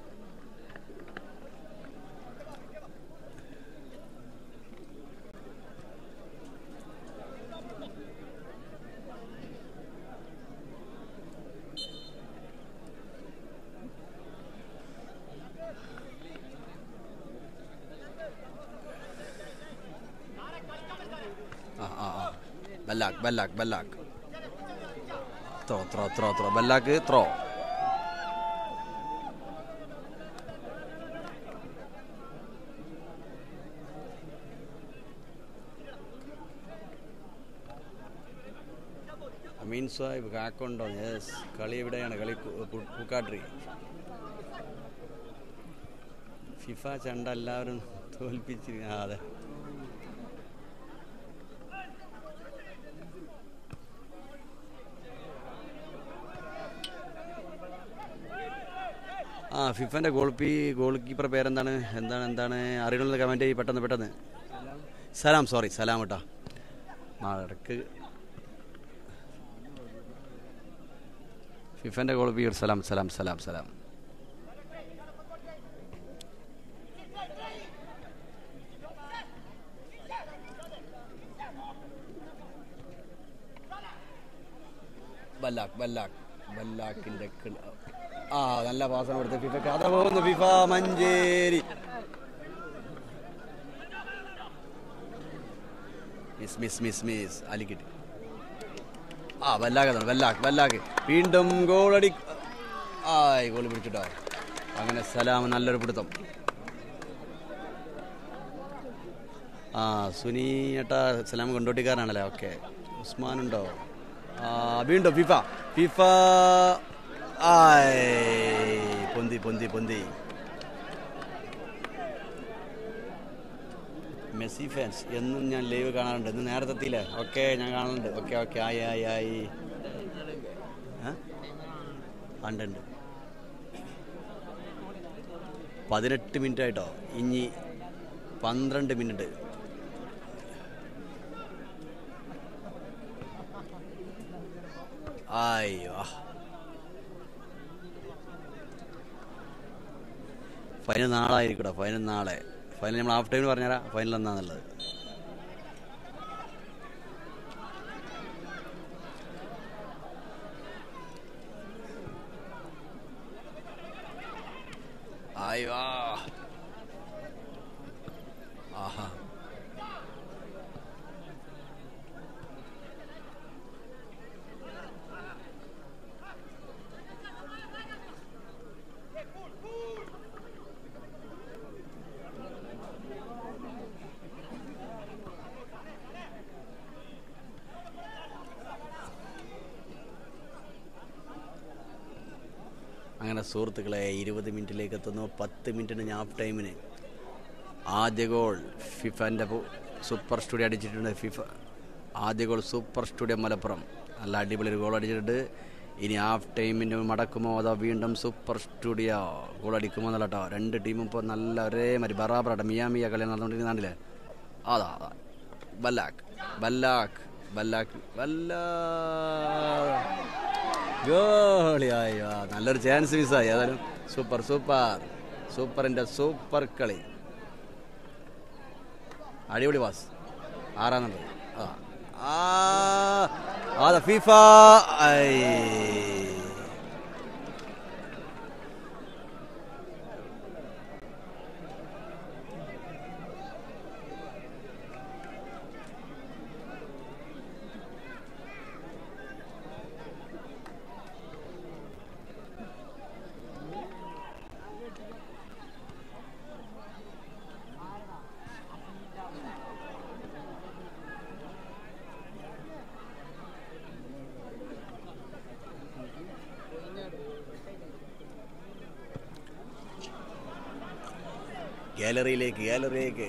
Ballack throw Ballack throw. Ameen Sahib കാക്കുണ്ടോ? യെസ്. കളി എവിടെയാണ്? കളി പൂക്കാട്രി. ഫിഫ ചണ്ട എല്ലാവരും തോൽപ്പിച്ചിരിക്കുന്നു. അതെ, ഫിഫന്റെ ഗോൾ കീപ്പർ പേരെന്താണ്? എന്താണ് അറിയണമെന്ന് കമൻറ്റ് ചെയ്യും പെട്ടെന്ന്. സലാം കേട്ടോ. ഇടക്ക് ഫിഫന്റെ ഗോൾ കീപ്പർ സലാം. ബല്ലാക്കിൻ്റെ നല്ല പാസം കൊടുത്ത് ഫിഫയ്ക്ക് അതാ പോകുന്നു ഫിഫ മഞ്ചേരി. മിസ് അലിക്കിട്ട് ബല്ലാക്ക് വീണ്ടും ഗോളടി. ഗോൾ പിടിച്ചിട്ടോ. അങ്ങനെ സലാം നല്ലൊരു പിടുത്തം. സുനി ഏട്ടാ സലാം കൊണ്ടോട്ടിക്കാരനാണല്ലേ. ഓക്കെ ഉസ്മാനുണ്ടോ? വീണ്ടും ഫിഫ പൊന്തി. മെസ്സി ഫാൻസ് എന്നും ഞാൻ ലൈവ് കാണാറുണ്ട്. ഇന്ന് നേരത്തെ എത്തിയില്ലേ? ഓക്കെ ഞാൻ കാണുന്നുണ്ട്. ഓക്കെ ആയി ഉണ്ട് 18 മിനിറ്റ് ആയിട്ടോ. ഇനി 12 മിനിറ്റ്. ഫൈനൽ നാളെ ആയിരിക്കട്ടോ. ഫൈനൽ നമ്മൾ ഹാഫ് ടൈമിൽ പറഞ്ഞുതരാം ഫൈനൽ എന്നാന്നുള്ളത്. ആഹാ അങ്ങനെ സുഹൃത്തുക്കളെ 20 മിനിറ്റിലേക്ക് എത്തുന്നു. 10 മിനിറ്റിന് ഹാഫ് ടൈമിന് ആദ്യ ഗോൾ ഫിഫൻ്റെ സൂപ്പർ സ്റ്റുഡിയോ അടിച്ചിട്ടുണ്ട്. ആദ്യ ഗോൾ സൂപ്പർ സ്റ്റുഡിയോ മലപ്പുറം നല്ല അടിപൊളി ഒരു ഗോൾ അടിച്ചിട്ടുണ്ട്. ഇനി ഹാഫ് ടൈമിൻ്റെ മടക്കുമോ അതോ വീണ്ടും സൂപ്പർ സ്റ്റുഡിയോ ഗോൾ അടിക്കുമോ എന്നല്ല കേട്ടോ. രണ്ട് ടീമും ഇപ്പോൾ നല്ല ഒരേമാതിരി ബറാബറായിട്ട് മിയാമിയ കളി നടന്നുകൊണ്ടിരിക്കുന്നുണ്ടല്ലേ. അതാ ബല്ലാക്ക് ഗോളിയായി. നല്ലൊരു ചാൻസ് മിസ്സായി. ഏതായാലും സൂപ്പറിൻ്റെ സൂപ്പർ കളി. അടിപൊളി പാസ്. 6 നമ്പർ. ഫിഫ ഗാലറിയിലേക്ക്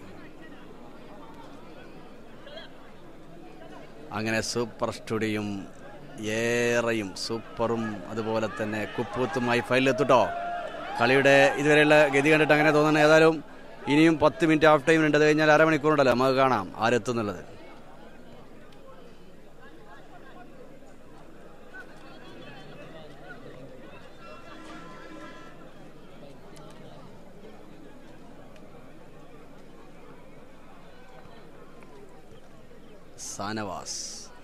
അങ്ങനെ സൂപ്പർ സ്റ്റുഡിയോയും ഏറെയും സൂപ്പറും അതുപോലെ തന്നെ കുപ്പൂത്തുമായി ഫൈനലെത്തുട്ടോ. കളിയുടെ ഇതുവരെയുള്ള ഗതി കണ്ടിട്ട് അങ്ങനെ തോന്നുന്നത്. ഏതായാലും ഇനിയും 10 മിനിറ്റ് ഹാഫ് ടൈം ഉണ്ട്. അത് കഴിഞ്ഞാൽ അരമണിക്കൂറുണ്ടല്ലോ. നമുക്ക് കാണാം ആരെത്തുന്നുള്ളത്. സാനവാസ്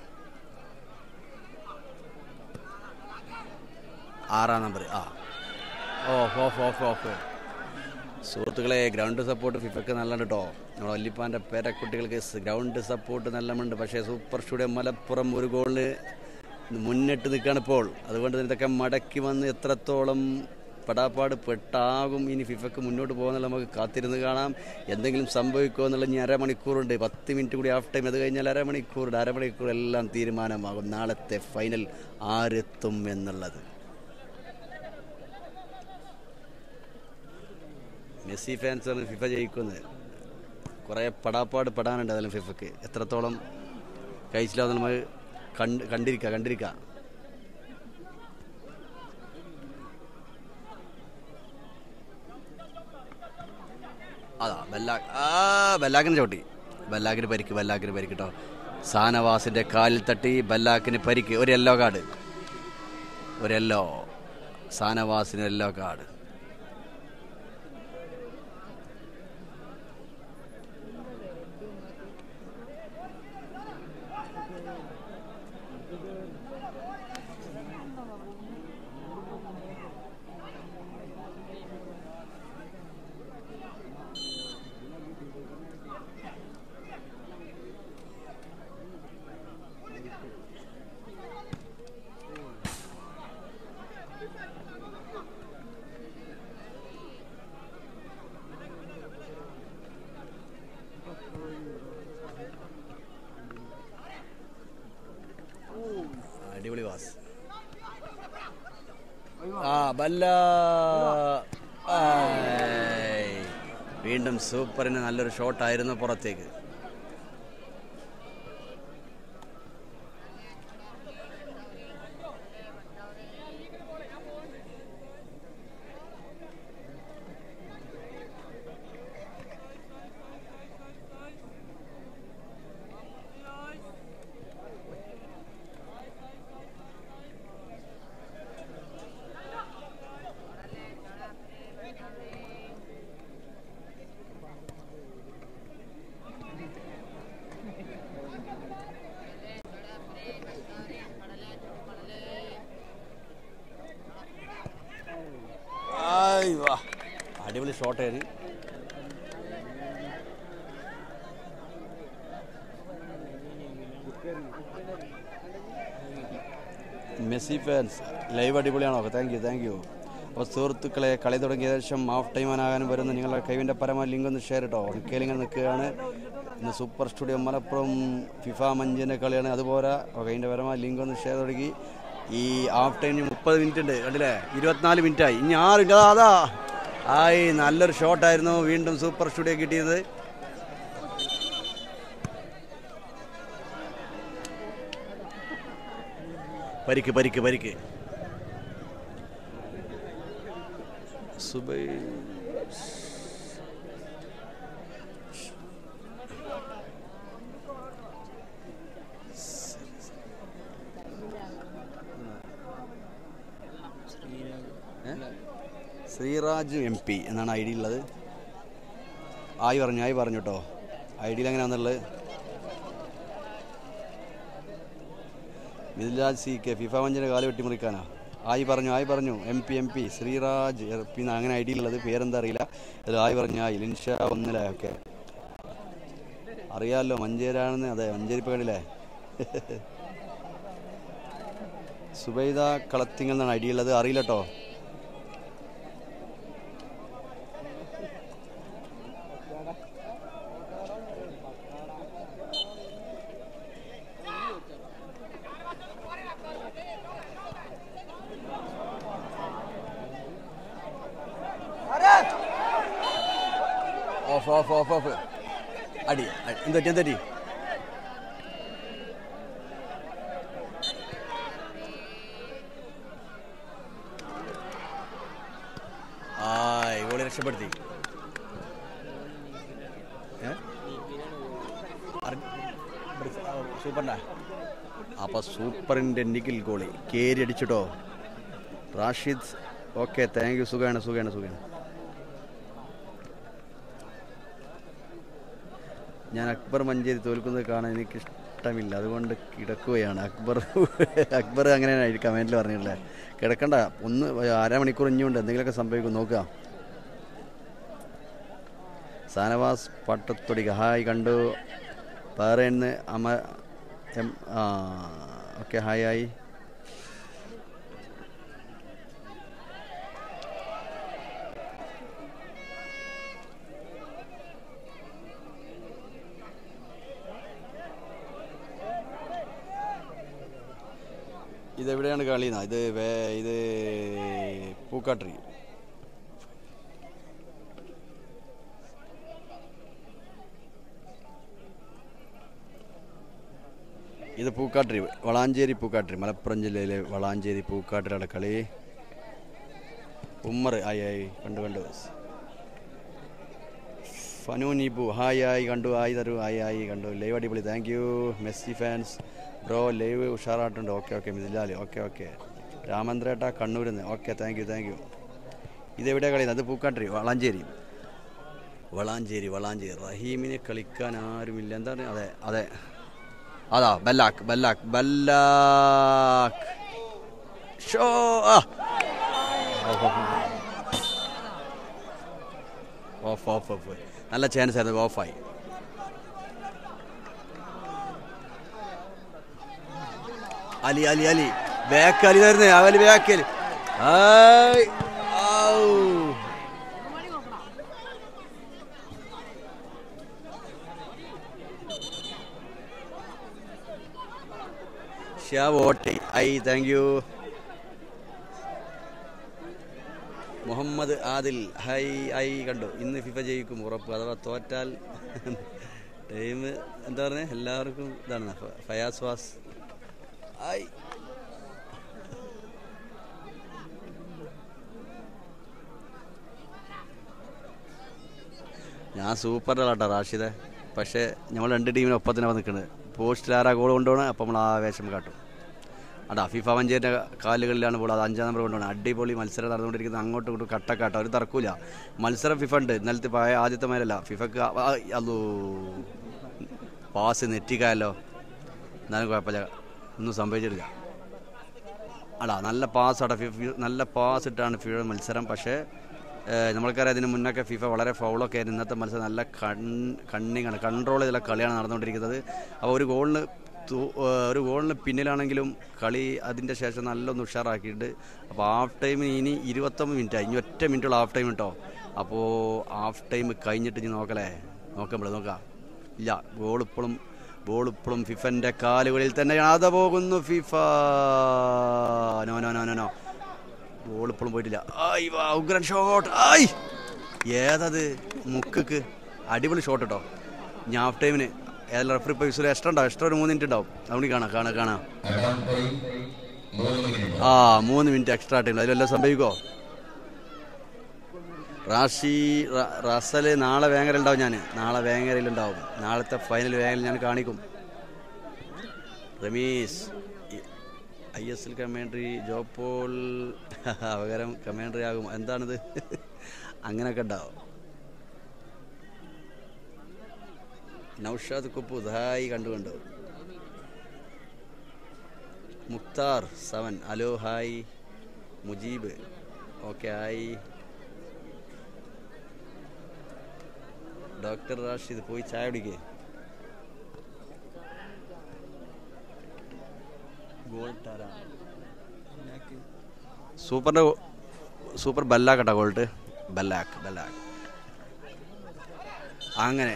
6 നമ്പർ. ഓഫ് സുഹൃത്തുക്കളെ, ഗ്രൗണ്ട് സപ്പോർട്ട് ഫിഫയ്ക്ക് നല്ലുണ്ട് കേട്ടോ. നമ്മുടെ വല്ലിപ്പാൻ്റെ പേരക്കുട്ടികൾക്ക് ഗ്രൗണ്ട് സപ്പോർട്ട് നല്ലുണ്ട്. പക്ഷേ സൂപ്പർ സ്റ്റുഡിയോ മലപ്പുറം ഒരു ഗോളിന് മുന്നിട്ട് നിൽക്കുകയാണ് ഇപ്പോൾ. അതുകൊണ്ട് തന്നെ ഇതൊക്കെ മടക്കി വന്ന് എത്രത്തോളം പെടാപ്പാട് പെട്ടാകും ഇനി ഫിഫയ്ക്ക് മുന്നോട്ട് പോകുന്നുള്ള നമുക്ക് കാത്തിരുന്ന് കാണാം. എന്തെങ്കിലും സംഭവിക്കുമോ എന്നുള്ള ഇനി അരമണിക്കൂറുണ്ട്. 10 മിനിറ്റ് കൂടി ഹാഫ് ടൈം. അത് കഴിഞ്ഞാൽ അരമണിക്കൂർ എല്ലാം തീരുമാനമാകും. നാളത്തെ ഫൈനൽ ആരെത്തും എന്നുള്ളത്. മെസ്സി ഫാൻസാണ് ഫിഫ ജയിക്കുന്നത്. കുറേ പെടാപ്പാട് പെടാനുണ്ട് അതിലും ഫിഫയ്ക്ക്. എത്രത്തോളം കഴിച്ചില്ലാതെ നമുക്ക് കണ്ടിരിക്കാം. ബല്ലാക്കിന് ചവിട്ടി. ബല്ലാക്കിന് പരിക്ക് കേട്ടോ. സാനവാസിന്റെ കാലിൽ തട്ടി ബല്ലാക്കിന് പരിക്ക്. ഒരു യെല്ലോ കാർഡ്. സാനവാസിന് യെല്ലോ കാർഡ്. അടിപൊളി പാസ്. ബല്ല വീണ്ടും സൂപ്പറിന് നല്ലൊരു ഷോട്ടായിരുന്നു പുറത്തേക്ക്. അടിപൊളി ഷോട്ടായിരുന്നു. മെസ്സി ഫാൻസ് ലൈവ് അടിപൊളിയാണോ? Thank you. അപ്പോൾ സുഹൃത്തുക്കളെ, കളി തുടങ്ങിയ ശേഷം ഹാഫ് ടൈം ആകാനും വരുന്ന നിങ്ങളുടെ കൈവിൻ്റെ പരമാവധി ലിങ്ക് ഒന്ന് ഷെയർ ഇട്ടോ. കേളിങ്ങനെ നിൽക്കുകയാണ്. ഇന്ന് സൂപ്പർ സ്റ്റുഡിയോ മലപ്പുറം ഫിഫ മഞ്ചിൻ്റെ കളിയാണ്. അതുപോലെ അതിൻ്റെ പരമാവധി ലിങ്ക് ഒന്ന് ഷെയർ തുടങ്ങി. ഈ ഹാഫ് ടൈമിന് 30 മിനിറ്റ് ഉണ്ട്, കണ്ടില്ലേ? 24 മിനിറ്റായി. ഇനി 6 മിനിറ്റ്. അതാ ആയി. നല്ലൊരു ഷോട്ടായിരുന്നു വീണ്ടും സൂപ്പർ സ്റ്റുഡിയോ കിട്ടിയത്. പരിക്ക് സുബൈ ശ്രീരാജ് MP എന്നാണ് ID ഉള്ളത്. ആയി പറഞ്ഞു കേട്ടോ. ID എങ്ങനെയാണെന്നുള്ളത് മിഥിലാജ് CK ഫിഫ മഞ്ചിൻ്റെ കാല് വെട്ടിമുറിക്കാനാ. ആയി പറഞ്ഞു MP ശ്രീരാജ് പിന്നെ അങ്ങനെ ID ഉള്ളത്. പേരെന്താ അറിയില്ല. അത് ആയി പറഞ്ഞു. ലിൻഷ 1 ഒക്കെ അറിയാമല്ലോ, മഞ്ചേരാണെന്ന്. അതെ, മഞ്ചേരി പേടില്ലേ. സുബൈദ കളത്തിങ്ങൽ എന്നാണ് ID ഉള്ളത്. അറിയില്ല കേട്ടോ. ഓഫ് അടി. എന്തെറ്റി? ഗോളി രക്ഷപ്പെടുത്തി. സൂപ്പറിൻ്റെ അപ്പോൾ സൂപ്പറിൻ്റെ നിഖിൽ ഗോളി കേരി അടിച്ചിട്ടോ. Rashid okay, thank you. സുഖമാണ്. ഞാൻ അക്ബർ മഞ്ചേരി തോൽക്കുന്നത് കാണാൻ എനിക്കിഷ്ടമില്ല, അതുകൊണ്ട് കിടക്കുകയാണ്. അക്ബർ അങ്ങനെയാണ് കമൻറ്റിൽ പറഞ്ഞില്ലേ. കിടക്കണ്ട, ഒന്ന് അരമണിക്കൂർ ഇഞ്ഞുകൊണ്ട് എന്തെങ്കിലുമൊക്കെ സംഭവിക്കും, നോക്കുക. സാനവാസ് പട്ടത്തൊടി ഹായ് കണ്ടു. പാറേന്ന് ഓക്കെ ഹായ്. ഇതെവിടെയാണ് കളിയെന്നാ? ഇത് പൂക്കാട്രി. ഇത് പൂക്കാട്രി, വളാഞ്ചേരി പൂക്കാട്രി, മലപ്പുറം ജില്ലയിലെ വളാഞ്ചേരി പൂക്കാട്ടിലാണ് കളി. ഉമ്മർ ആയി കണ്ടു. ഫനു നീബു ഹായ് കണ്ടു. തരൂ ഹായ് കണ്ടു. ലൈവ് അടിപൊളി, thank you. Messi fans bro live ഉഷാറായിട്ടുണ്ട്. Okay Mithilal okay. രാമേന്ദ്രേട്ട കണ്ണൂരിൽ നിന്ന് ഓക്കെ, താങ്ക് യു. ഇതെവിടെയാണ് കളിയുന്നത്? അത് പൂക്കാട്രി, വളാഞ്ചേരി. റഹീമിനെ കളിക്കാൻ ആരുമില്ല. എന്താണ്? അതെ അതാ ബല്ലാക്ക് ഷോ. ഓഫ് നല്ല ചാൻസ് ആയിരുന്നു, ഓഫായി. അലി ബാക്ക് അലി തരുന്നേ. അവല് ബാക്കല് റഷ്യ വോട്ട് താങ്ക് യു. മുഹമ്മദ് ആദിൽ കണ്ടു. ഇന്ന് ഫിഫ ജയിക്കും ഉറപ്പ്, അഥവാ തോറ്റാൽ ടൈം എന്താ പറഞ്ഞ എല്ലാവർക്കും ഇതാണ്. ഫയാസ് വാസ് ഞാൻ സൂപ്പറിലാട്ടോ റാഷിദെ. പക്ഷേ നമ്മൾ 2 ടീമിന് ഒപ്പത്തിനാണ് നിൽക്കുന്നത്. പോസ്റ്റിൽ ആരാ ഗോൾ കൊണ്ടുപോകണം, അപ്പം നമ്മൾ ആവേശം കാട്ടും. അടാ ഫിഫ മഞ്ചേരിൻ്റെ കാലുകളിലാണ് ബോൾ. അത് 5-ാം നമ്പർ കൊണ്ടുപോകണം. അടിപൊളി മത്സരം നടന്നുകൊണ്ടിരിക്കുന്നത്. അങ്ങോട്ടും ഇങ്ങോട്ടും കട്ടക്കാട്ടോ, ഒരു തർക്കൂല. മത്സരം ഫിഫ ഉണ്ട്. ഇന്നലത്തെ ആദ്യത്തെ മേലല്ല ഫിഫക്ക്. അല്ലോ പാസ് നെറ്റിക്കായല്ലോ. എന്നാലും കുഴപ്പമില്ല, ഒന്നും സംഭവിച്ചിട്ടില്ല. അടാ നല്ല പാസ് ആടാ നല്ല പാസ് ഇട്ടാണ് ഫിഫ മത്സരം. പക്ഷേ നമ്മൾക്കറിയാം അതിന് മുന്നൊക്കെ ഫിഫ വളരെ ഫൗളൊക്കെ ആയിരുന്നു. ഇന്നത്തെ മത്സരം നല്ല കണ്ണിങ്ങാണ്, കൺട്രോൾ ചെയ്തുള്ള കളിയാണ് നടന്നുകൊണ്ടിരിക്കുന്നത്. അപ്പോൾ ഒരു ഗോളിന് പിന്നിലാണെങ്കിലും കളി അതിൻ്റെ ശേഷം നല്ലൊന്ന് ഉഷാറാക്കിയിട്ട്. അപ്പോൾ ഹാഫ് ടൈമിന് ഇനി 29 മിനിറ്റായി. ഇനി ഒറ്റ മിനിറ്റുള്ള ഹാഫ് ടൈം കേട്ടോ. അപ്പോൾ ഹാഫ് ടൈം കഴിഞ്ഞിട്ട് ഇനി നോക്കാം. ഇല്ല, ബോൾ ഇപ്പോഴും ഫിഫൻ്റെ കാലുകളിൽ തന്നെയാണ്. അത് പോകുന്നു ഫിഫ. നോ ബോൾ ഇപ്പോഴും പോയിട്ടില്ല. ഉഗ്രൻ ഷോട്ട്. ഏതത് മുക്ക് അടിപൊളി ഷോട്ട് കേട്ടോ. ഞാൻ ഹാഫ് ടൈമിന് ഏതെല്ലാം റെഫറി ഇപ്പോൾ യൂസ് എക്സ്ട്രാ ഉണ്ടാവും. എക്സ്ട്രാ ഒരു 3 മിനിറ്റ് ഉണ്ടാവും. അതുകൊണ്ട് കാണാം 3 മിനിറ്റ് എക്സ്ട്രാ ടൈം. അതിലെല്ലാം സംഭവിക്കുമോ? റസല് നാളെ വേങ്ങരയിലുണ്ടാവും. നാളെ വേങ്ങരയിലുണ്ടാവും. നാളത്തെ ഫൈനൽ വേങ്ങരയിൽ ഞാൻ കാണിക്കും. റമീസ് ISL കമാൻഡറി ജോപ്പോൾ പകരം കമാൻഡറി ആകും. എന്താണിത്? അങ്ങനെയൊക്കെ ഉണ്ടാവും. നൗഷാദ് കുപ്പു കണ്ടു. Mukhtar 7 hello hi. Mujeeb okay hi. Doctor Rashid പോയി ചായ കുടിക്കേ. സൂപ്പർ ബല്ലാക്കട്ടാ ഗോൾട്ട്. ബല്ലാക്ക് അങ്ങനെ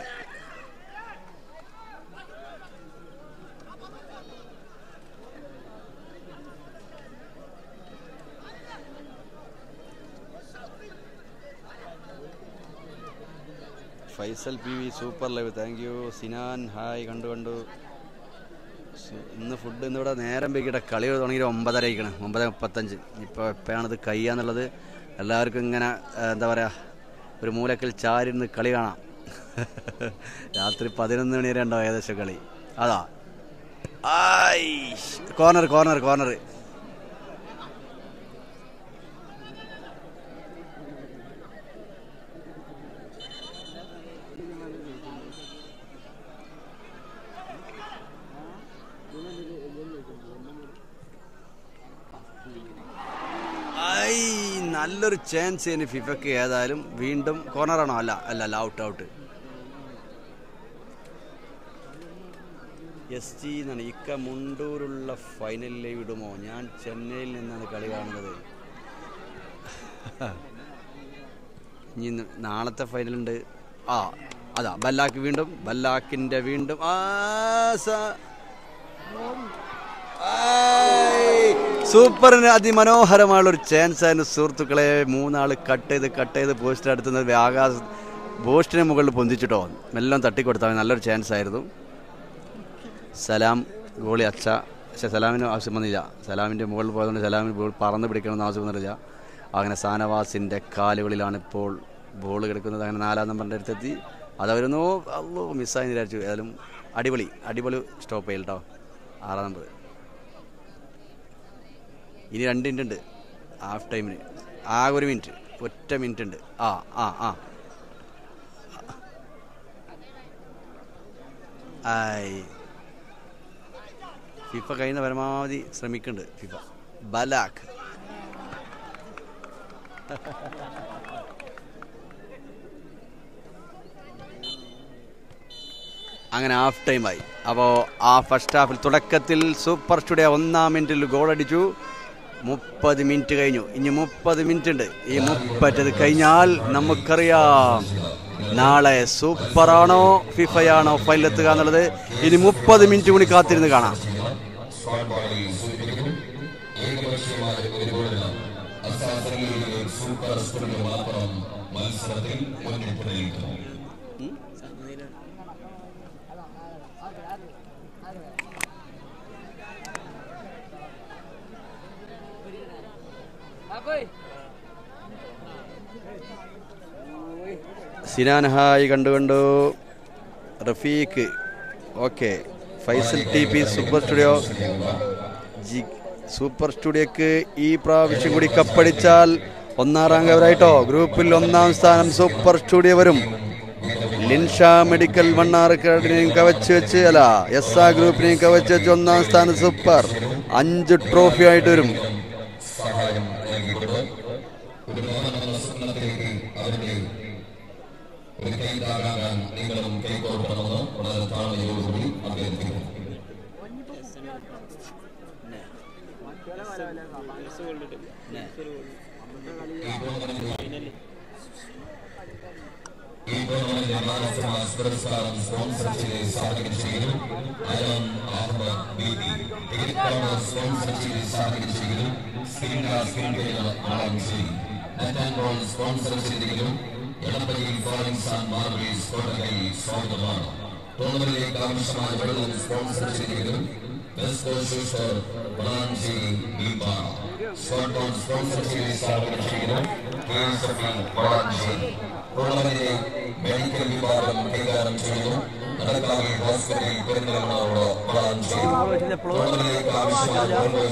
Faisal PV super live thank you. Sinan hi കണ്ടു. ഇന്ന് ഫുഡ് ഇന്നിവിടെ നേരം വൈകിട്ട് കളി തുടങ്ങിയിട്ട് 9:30 ആയിക്കണം. 9:35. ഇപ്പോൾ എപ്പോഴാണിത് കഴിയാന്നുള്ളത് എല്ലാവർക്കും ഇങ്ങനെ എന്താ പറയുക, ഒരു മൂലക്കൽ ചാരിന്ന് കളി കാണാം. രാത്രി 11 മണി വരെ ഉണ്ടാവും ഏകദേശം കളി. അതാ കോർണർ നല്ലൊരു ചാൻസ് ഇനി ഫിഫക്ക്. ഏതായാലും വീണ്ടും കോർണറാണോ? അല്ല ഔട്ട്. SG എന്നാണ്. ഇക്ക മുണ്ടൂരുള്ള ഫൈനലിലെ വിടുമോ? ഞാൻ ചെന്നൈയിൽ നിന്നാണ് കളി കാണുന്നത്. ഇനി നാളത്തെ ഫൈനലുണ്ട്. അതാ ബല്ലാക്കിൻ്റെ വീണ്ടും സൂപ്പറിന് അതിമനോഹരമായുള്ളൊരു ചാൻസ് ആയിരുന്നു സുഹൃത്തുക്കളെ. 3 ആൾ കട്ട് ചെയ്ത് പോസ്റ്റിൽ അടുത്തുന്നത് പോസ്റ്റിന് മുകളിൽ പൊന്തിച്ചിട്ടോ എല്ലാം തട്ടിക്കൊടുത്താൽ നല്ലൊരു ചാൻസ് ആയിരുന്നു. സലാം ഗോളി പക്ഷെ സലാമിന് ആവശ്യം വന്നില്ല. സലാമിൻ്റെ മുകളിൽ പോയതുകൊണ്ട് സലാമിന് ബോൾ പറന്ന് പിടിക്കണമെന്ന് ആവശ്യം വന്നില്ല. അങ്ങനെ സാനവാസിൻ്റെ കാലുകളിലാണ് ഇപ്പോൾ ബോൾ കിടക്കുന്നത്. അങ്ങനെ 4-ാം നമ്പറിൻ്റെ അടുത്തെത്തി. അതവരൊന്നു മിസ്സായി വിചാരിച്ചു. ഏതായാലും അടിപൊളി സ്റ്റോപ്പ് ചെയ്യൽ കേട്ടോ. 6-ാം നമ്പർ. ഇനി 2 മിനിറ്റ് ഉണ്ട് ഹാഫ് ടൈമിന്. ആകെ 1 മിനിറ്റ്, ഒറ്റ മിനിറ്റ് ഉണ്ട്. ഫിഫ കഴിയുന്ന പരമാവധി ശ്രമിക്കുന്നുണ്ട് ഫിഫ. ബലാക്ക് അങ്ങനെ ഹാഫ് ടൈമായി. അപ്പോൾ ഫസ്റ്റ് ഹാഫിൽ തുടക്കത്തിൽ സൂപ്പർ സ്റ്റുഡിയോ 1-ാം മിനിറ്റിൽ ഗോളടിച്ചു. 30 മിനിറ്റ് കഴിഞ്ഞു. ഇനി 30 മിനിറ്റ് ഉണ്ട്. ഈ 30 കഴിഞ്ഞാൽ നമുക്കറിയാം നാളെ സൂപ്പറാണോ ഫിഫയാണോ ഫൈനലെത്തുക എന്നുള്ളത്. ഇനി 30 മിനിറ്റ് കൂടി കാത്തിരുന്ന് കാണാം. ഏകപക്ഷീയമായ ഒരു ഗോളിന് അസാധാരണ സൂപ്പർ സ്റ്റുഡിയോ മലപ്പുറം മത്സരത്തിൽ മുന്നിൽ തെളിയിക്കുന്നു. സിനാൻ ഹായ് കണ്ടു Rafeeq okay. Faisal TP super സ്റ്റുഡിയോക്ക് ഈ പ്രാവശ്യം കൂടി കപ്പടിച്ചാൽ 1ാം റാങ്ക് അവരായിട്ടോ. ഗ്രൂപ്പിൽ 1ാം സ്ഥാനം സൂപ്പർ സ്റ്റുഡിയോ വരും. ലിൻഷ മെഡിക്കൽ മണ്ണാർക്കാടിനെയും കവച്ച് വെച്ച് SA ഗ്രൂപ്പിനെയും കവച്ച് വെച്ച് 1ാം സ്ഥാനം സൂപ്പർ. 5 ട്രോഫി ആയിട്ട് വരും. പുരസ്കാരം സ്പോൺസർ ചെയ്ത് സഹകരിച്ചെങ്കിലും അലൻ അഹമ്മദ് ബീബി സ്പോൺസർ ചെയ്ത് സഹകരിച്ചെങ്കിലും സ്പോൺസർ ചെയ്തെങ്കിലും എളപ്പള്ളിയിൽ ഫോറിൻസ് ആൻഡ് മാർബിൾസ് കോട്ടകൈ സ്വാഗതമാണ്. ടൂർണമെന്റിലേക്ക് ആവശ്യമായ വെള്ളം സ്പോൺസർ ചെയ്തെങ്കിലും സ്പോൺസർ ചെയ്ത് സഹകരിച്ചെങ്കിലും ടൂർണമെന്റിലെ മെഡിക്കൽ വിഭാഗം കൈകാര്യം ചെയ്യുന്നു. നടക്കാവിൽ ഹോസ്പിറ്റലിൽ പെരുന്തൽമണ്ണയോട് പ്രദാനം ചെയ്തു. ടൂർണമെന്റിലേക്ക് ആവശ്യമായ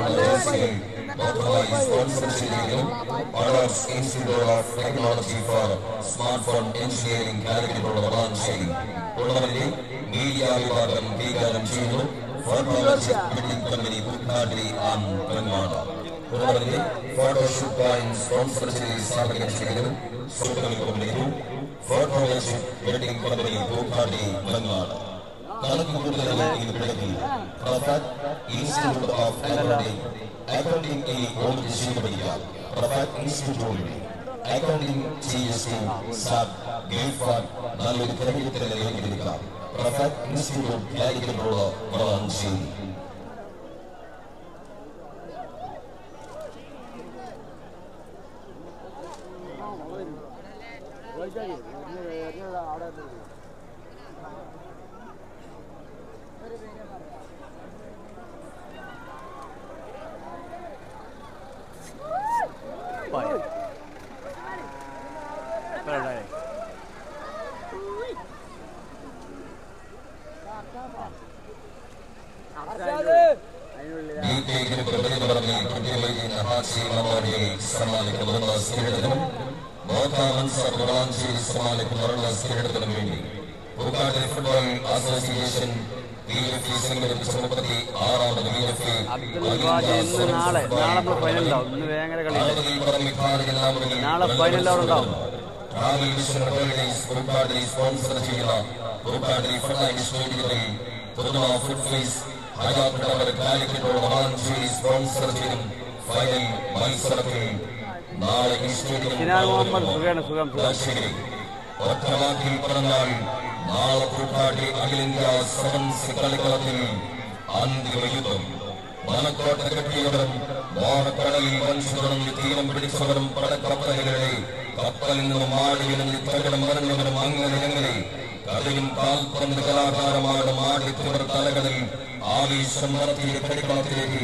സ്പോൺസർ ചെയ്തെങ്കിലും Powers institute of technology for smart phone engineering കാലിക്കറ്റോട് പ്രദാനം ചെയ്യും. ടൂർണമെന്റിൽ മീഡിയ വിഭാഗം കൈകാര്യം ചെയ്യുന്നു. കമ്പനി ബുക്കാടി ആൻഡ് തെലങ്കാന. ടൂർണമെന്റിൽ ഫോട്ടോഷൂട്ട് പോയിന്റ് സ്പോൺസർ ചെയ്ത് സഹകരിച്ചെങ്കിലും വെഡിംഗ് കമ്പനി ബുക്കാടി തെലങ്കാന. കണക്ക് കൂടുതലായി വിളക്കി ഇൻസ്റ്റിറ്റ്യൂട്ട് ഓഫ് അക്കൗണ്ടിംഗ് ഓഡിറ്റ് ചെയ്ത് പഠിക്കാം. ഇൻസ്റ്റിറ്റ്യൂട്ടിൽ അക്കൗണ്ടിംഗ് GST സാബ് ഗേഫാൻ നല്ലൊരു പ്രമുഖത്തിൽ നേടിയെടുക്കാം. ഇൻസ്റ്റിറ്റ്യൂട്ട് കാലിക്കറ്റോട് പ്രദാനം ചെയ്യും. ഫുട്ബോൾ അസോസിയേഷൻ നാളെ ഫൈനലുണ്ടാവും. ഇന്ന് വേങ്ങര കളി, നാളെ ഫൈനലുണ്ടാവും. സ്പോൺസർ ചെയ്യുന്ന സ്പോൺസർ ചെയ്യും. ഫൈനൽ മത്സരത്തിൽ നാളെ ഒറ്റവാക്കിൽ പറഞ്ഞാൽ നാളെ പൂക്കാട്ടി അഖിലേന്ത്യാ സെവൻസ് കളിക്കളത്തിൽ അന്തിമ യുദ്ധം. മനക്കോട്ട കെട്ടിയവരും മോഹക്കടലിൽ വഞ്ചിതരും തീരം പിടിച്ചവരും പടക്കപ്പലുകളെ കപ്പലിൽ നിന്നും മാടിയിൽ നിന്ന് തകടം മറിഞ്ഞവരും അങ്ങനെ കഥയും കാൽപന്ത് കലാകാരന്മാരുടെ മാടിത്തവർ തലകളിൽ ആവേശം നടത്തിയ കളിക്കളത്തിലേക്ക്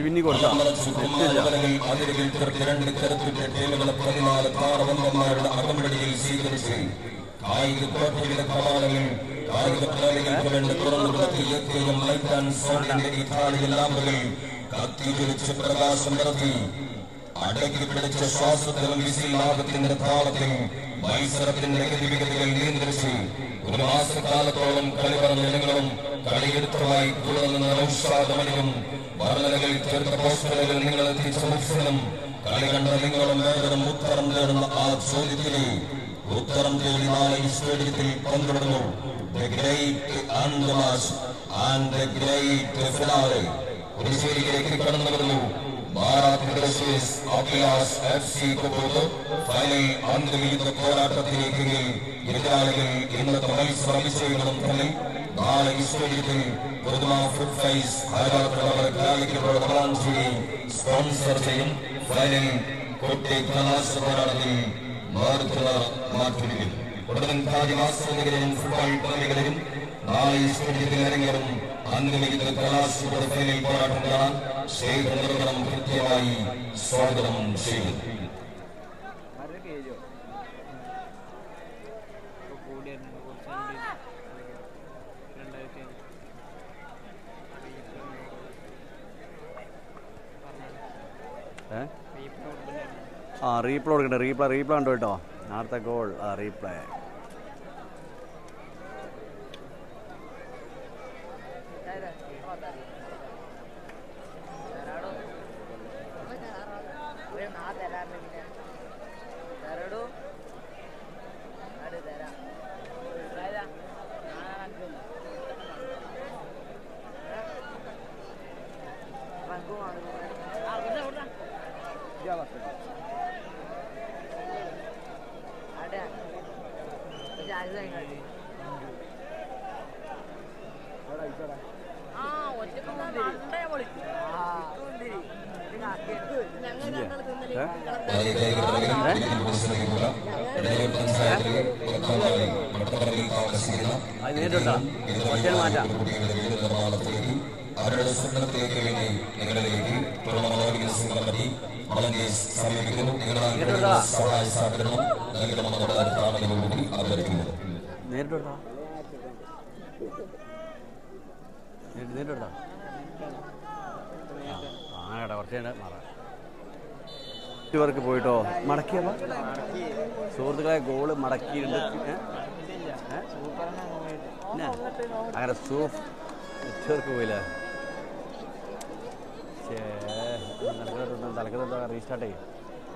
അതിരുകൾ തീർത്ത് 2 കരുത്തുറ്റ ടീമുകളെ 14 താരവന്തന്മാരുടെ അകമ്പടിയിൽ സ്വീകരിച്ച് കായിക കോട്ടയുടെ കവാടങ്ങൾ കായിക പ്രേമികൾക്ക് വേണ്ടി തുറന്നുകൊടുത്തിൽ ഏറ്റവും ലൈറ്റ് ആൻഡ് സൗണ്ടിന്റെ ഇറ്റാലിയൻ ലാമ്പുകൾ കത്തിജ്വലിച്ച് പ്രകാശം നടത്തി അടക്കി പിടിച്ച ശ്വാസത്തിലും വിസിലാപത്തിന്റെ താളത്തിൽ മത്സരത്തിന്റെ ഗതിവിഗതികൾ നിയന്ത്രിച്ച് 1 മാസക്കാലത്തോളം കളി പറഞ്ഞ ഇനങ്ങളും കളിയെടുത്തമായി തുടർന്ന് ഔഷാദമണിയും വർണ്ണനകളിൽ തീർത്ത പോസ്റ്ററുകൾ നിങ്ങളെത്തിച്ച മുസ്ലിം കളി കണ്ട നിങ്ങളും വേദനം ഉത്തരം തേടുന്ന ആ ചോദ്യത്തിന് ഉത്തരം തേടി നാളെ ഈ സ്റ്റേഡിയത്തിൽ പങ്കെടുക്കുന്നു. The great Andamas and the great finale. പുതുശ്ശേരിയിലേക്ക് കടന്നു വരുന്നു. FC കൊക്കോട്ട് ഫൈനൽ അന്തിമ പോരാട്ടത്തിലേക്ക് എതിരാളികൾ ഇന്നത്തെ മത്സര വിജയികളും തമ്മിൽ നാളെ ഈ സ്റ്റേഡിയത്തിൽ ഫുഡ് ഫൈസ് സ്പോൺസർ ചെയ്യും. ഫൈനൽ കോട്ടയ കലാശ പോരാട്ടത്തിൽ മാറ്റുകയും ഉടൻ ആദിവാസികളിലും ഫുട്ബോൾ പ്രേമികളിലും നാളെ സ്റ്റേഡിയത്തിൽ ഇറങ്ങിയതും അന്തിമിക കലാശയുടെ ഫൈനൽ പോരാട്ടം കാണാൻ സ്റ്റേഡിയം നിർമ്മാണം കൃത്യമായി സ്വാഗതം ചെയ്യും. റീപ്ലേ കൊടുക്കട്ടെ. റീപ്ലേ ഉണ്ടോ കേട്ടോ. നേരത്തെ ഗോൾ റീപ്ലേ. അവരുടെ സ്വപ്നത്തിലേക്ക് വേണ്ടി നിങ്ങളിലേക്ക് സമീപിക്കുന്നു. നിങ്ങളുടെ സഹായ സഹകരണം നൽകണമെന്നുള്ള പ്രാർത്ഥനയോടുകൂടി അഭ്യർത്ഥിക്കുന്നു. വർക്ക് പോയിട്ടോ. മടക്കിയപ്പോ സുഹൃത്തുക്കളെ ഗോള് മടക്കിയിട്ടുണ്ട്. അങ്ങനെ നെറ്റ്വർക്ക് പോയില്ല. തലക്കത്തോട്ട് റീസ്റ്റാർട്ട് ചെയ്യും.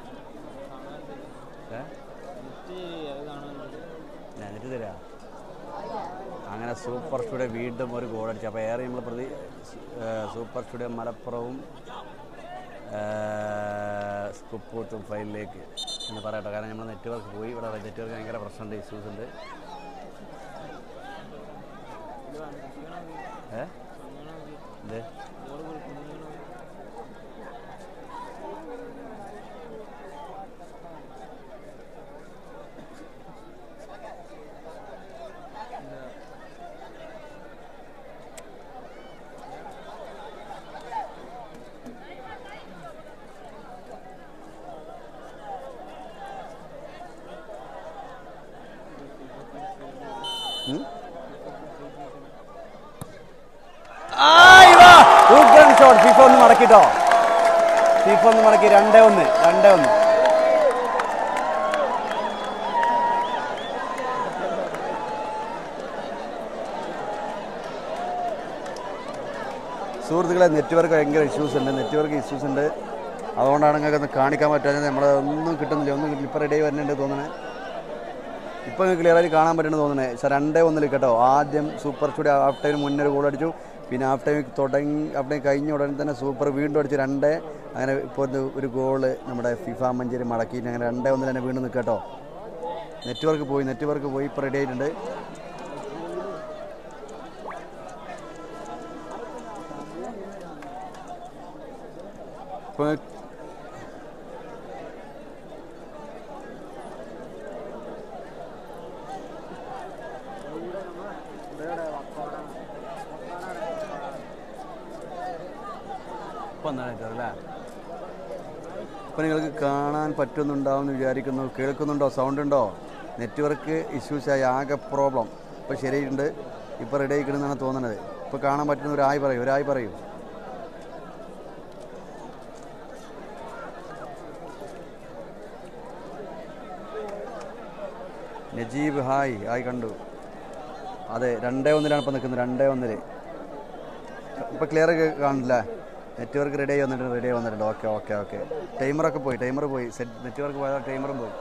എന്നിട്ട് തരാ. അങ്ങനെ സൂപ്പർ സ്റ്റുഡിയോ വീണ്ടും ഒരു ഗോൾ അടിച്ചു. അപ്പോൾ ഏറെ നമ്മൾ സൂപ്പർ സ്റ്റുഡിയോ മലപ്പുറവും കുപ്പൂത്തും ഫൈനലിലേക്ക് എന്ന് പറയട്ടോ. കാരണം നമ്മൾ നെറ്റ്വർക്ക് പോയി. ഇവിടെ നെറ്റ്വർക്ക് ഭയങ്കര പ്രശ്നമുണ്ട്, ഇഷ്യൂസ് ഉണ്ട്. എന്ത് ഷോട്ട്. ഫിഫ ഒന്ന് മടക്കിട്ടോ. ഫിഫ ഒന്ന് മടക്കി. 2-1. സുഹൃത്തുക്കളെ നെറ്റ്വർക്ക് ഭയങ്കര ഇഷ്യൂസ് ഉണ്ട്. അതുകൊണ്ടാണ് നിങ്ങൾക്ക് ഒന്ന് കാണിക്കാൻ പറ്റാതെ. നമ്മളെ ഒന്നും കിട്ടുന്നില്ല. ഇപ്പോൾ റെഡി വരുന്നുണ്ട് തോന്നണേ. ഇപ്പോൾ നിങ്ങൾക്ക് ക്ലിയറായി കാണാൻ പറ്റുന്നത് തോന്നണേ. 2-1 കേട്ടോ. ആദ്യം സൂപ്പർ സ്റ്റുഡിയോ ഹാഫ് ടൈമിന് മുന്നേ ഒരു ഗോൾ അടിച്ചു. പിന്നെ ഹാഫ് ടൈം കഴിഞ്ഞ ഉടനെ തന്നെ സൂപ്പർ വീണ്ടും അടിച്ച് 2. അങ്ങനെ ഇപ്പോൾ ഒരു ഗോള് നമ്മുടെ ഫിഫ മഞ്ചേരി മടക്കിയിട്ട് അങ്ങനെ 2-1 തന്നെ വീണ്ടും നിൽക്കട്ടോ. നെറ്റ്വർക്ക് പോയി. ഇപ്പോൾ റെഡി ആയിട്ടുണ്ട്. ഇപ്പോൾ ഇപ്പോൾ നിങ്ങൾക്ക് കാണാൻ പറ്റുന്നുണ്ടാവുമെന്ന് വിചാരിക്കുന്നു. കേൾക്കുന്നുണ്ടോ? സൗണ്ട് ഉണ്ടോ? നെറ്റ്വർക്ക് ഇഷ്യൂസായി ആകെ പ്രോബ്ലം. ഇപ്പോൾ ശരിയുണ്ട്. ഇപ്പോൾ റെഡി ആയിക്കണമെന്നാണ് തോന്നുന്നത്. ഇപ്പോൾ കാണാൻ പറ്റുന്ന ഒരായി പറയൂ. നജീബ് ഹായ് കണ്ടു. അതെ 2-1 ഇപ്പോൾ നിൽക്കുന്നത്. 2-1. ഇപ്പോൾ ക്ലിയർ കാണില്ല. നെറ്റ്വർക്ക് റെഡി വന്നിട്ടുണ്ട്. ഓക്കെ. ടൈമർ പോയി. നെറ്റ്വർക്ക് പോയാൽ ടൈമറും പോയി.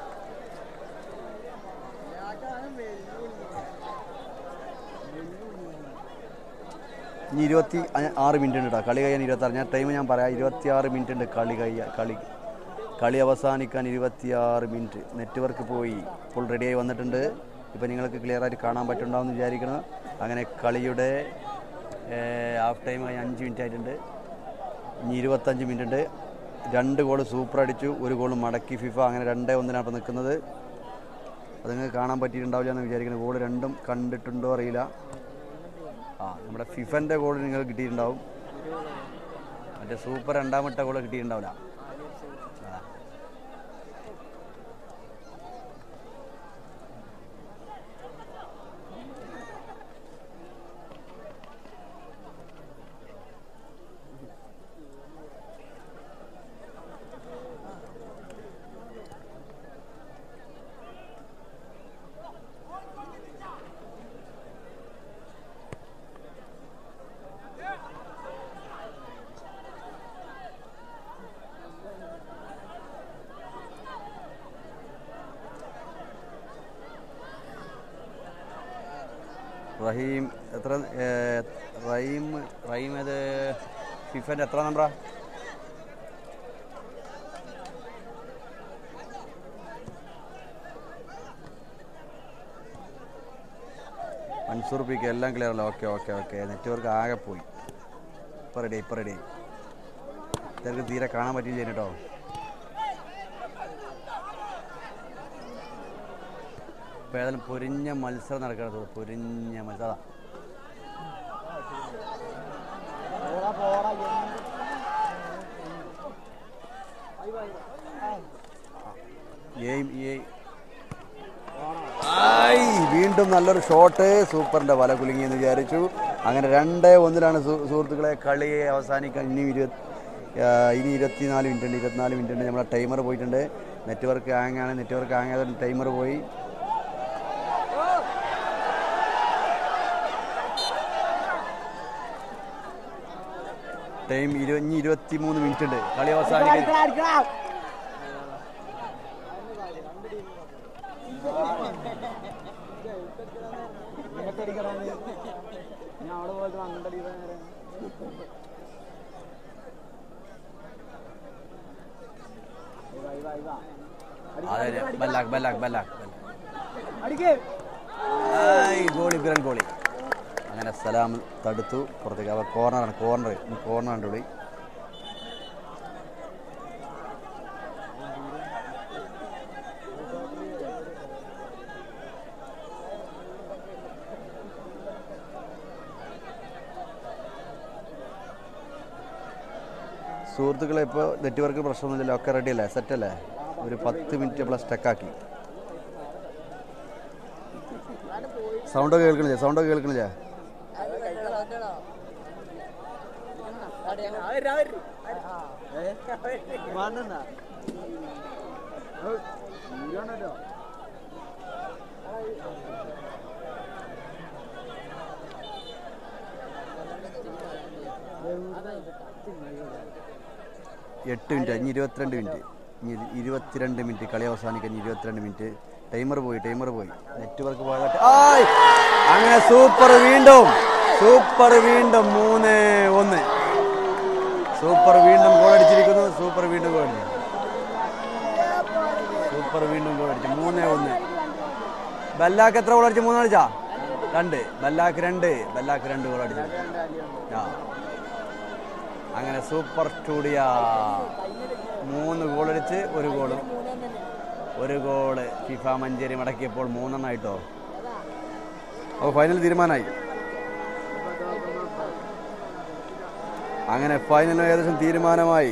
ഇനി 26 മിനിറ്റ് ഉണ്ട് കേട്ടോ. കളി കഴിയാൻ 26. ഞാൻ പറയാം 26 മിനിറ്റ് ഉണ്ട് കളി അവസാനിക്കാൻ 26 മിനിറ്റ്. നെറ്റ്വർക്ക് പോയി. ഫുൾ റെഡിയായി വന്നിട്ടുണ്ട്. ഇപ്പോൾ നിങ്ങൾക്ക് ക്ലിയറായിട്ട് കാണാൻ പറ്റുന്നുണ്ടാവുമെന്ന് വിചാരിക്കണം. അങ്ങനെ കളിയുടെ ഹാഫ് ടൈം കഴിഞ്ഞ് 5 മിനിറ്റ് ആയിട്ടുണ്ട്. ഇനി 25 മിനിറ്റ് ഉണ്ട്. 2 ഗോൾ സൂപ്പർ അടിച്ചു, 1 ഗോൾ മടക്കി ഫിഫ. അങ്ങനെ 2-1 ഇപ്പോൾ നിൽക്കുന്നത്. അത് നിങ്ങൾക്ക് കാണാൻ പറ്റിയിട്ടുണ്ടാവില്ല എന്ന് വിചാരിക്കുന്നത്. ഗോൾ രണ്ടും കണ്ടിട്ടുണ്ടോ അറിയില്ല. നമ്മുടെ ഫിഫൻ്റെ ഗോൾ നിങ്ങൾ കിട്ടിയിട്ടുണ്ടാവും. മറ്റേ സൂപ്പർ 2ാമത്തെ ഗോൾ കിട്ടിയിട്ടുണ്ടാവില്ല. റഹീം എത്ര റഹീം അത് ഫിഫൻ്റെ എത്ര നമ്പറാ? ₹500 എല്ലാം ക്ലിയർ അല്ല. ഓക്കെ നെറ്റ്വർക്ക് ആകെ പോയി. ഇപ്പം റെഡി. ഇതൊക്കെ തീരെ കാണാൻ പറ്റില്ല കേട്ടോ. ഇപ്പോൾ ഏതായാലും പൊരിഞ്ഞ മത്സരം നടക്കുന്നത്. പൊരിഞ്ഞ മത്സരം വീണ്ടും നല്ലൊരു ഷോട്ട്. സൂപ്പറിൻ്റെ വല കുലുങ്ങിയെന്ന് വിചാരിച്ചു. അങ്ങനെ 2-1 സുഹൃത്തുക്കളെ കളി അവസാനിക്കാൻ. ഇനി 24 മിനിറ്റ് ഉണ്ട്. നമ്മുടെ ടൈമർ പോയിട്ടുണ്ട്. നെറ്റ്വർക്ക് ഹാങ് ആയതുകൊണ്ട് ടൈമർ പോയി. ടൈം 23 മിനിറ്റ് ഉണ്ട്. കളി അവസാനിക്കാൻ. ഗോളി. അങ്ങനെ സലാം തടുത്തു പുറത്തേക്ക്. അവർ കോർണറാണ് വിളി. സുഹൃത്തുക്കളെ ഇപ്പോൾ നെറ്റ്വർക്ക് പ്രശ്നമൊന്നുമില്ല. ഒക്കെ റെഡി അല്ലേ? സെറ്റല്ലേ? ഒരു 10 മിനിറ്റ് പ്ലസ് സ്റ്റക്കാക്കി. സൗണ്ടൊക്കെ കേൾക്കണില്ലേ? എട്ട് മിനിറ്റ്. ഇനി 22 മിനിറ്റ് കളി അവസാനിക്കാൻ. 22 മിനിറ്റ്. ടൈമർ പോയി. നെറ്റ്വർക്ക് പോകട്ടെ. അങ്ങനെ സൂപ്പർ വീണ്ടും 3-1. സൂപ്പർ വീണ്ടും ഗോൾ അടിച്ചിരിക്കുന്നു. സൂപ്പർ വീണ്ടും ഗോൾ അടിച്ചു. 3-1. ബല്ലാക്ക് എത്ര ഗോൾ അടിച്ചു? 3 അടിച്ചാ? 2. ബല്ലാക്ക് 2 ഗോൾ അടിച്ചു. അങ്ങനെ സൂപ്പർ സ്റ്റുഡിയോ 3 ഗോൾ അടിച്ച് 1 ഗോള് ഫിഫ മഞ്ചേരി മടക്കിയപ്പോൾ 3 ആയിട്ടോ. അപ്പോൾ ഫൈനൽ തീരുമാനമായി. അങ്ങനെ ഫൈനൽ ഏകദേശം തീരുമാനമായി.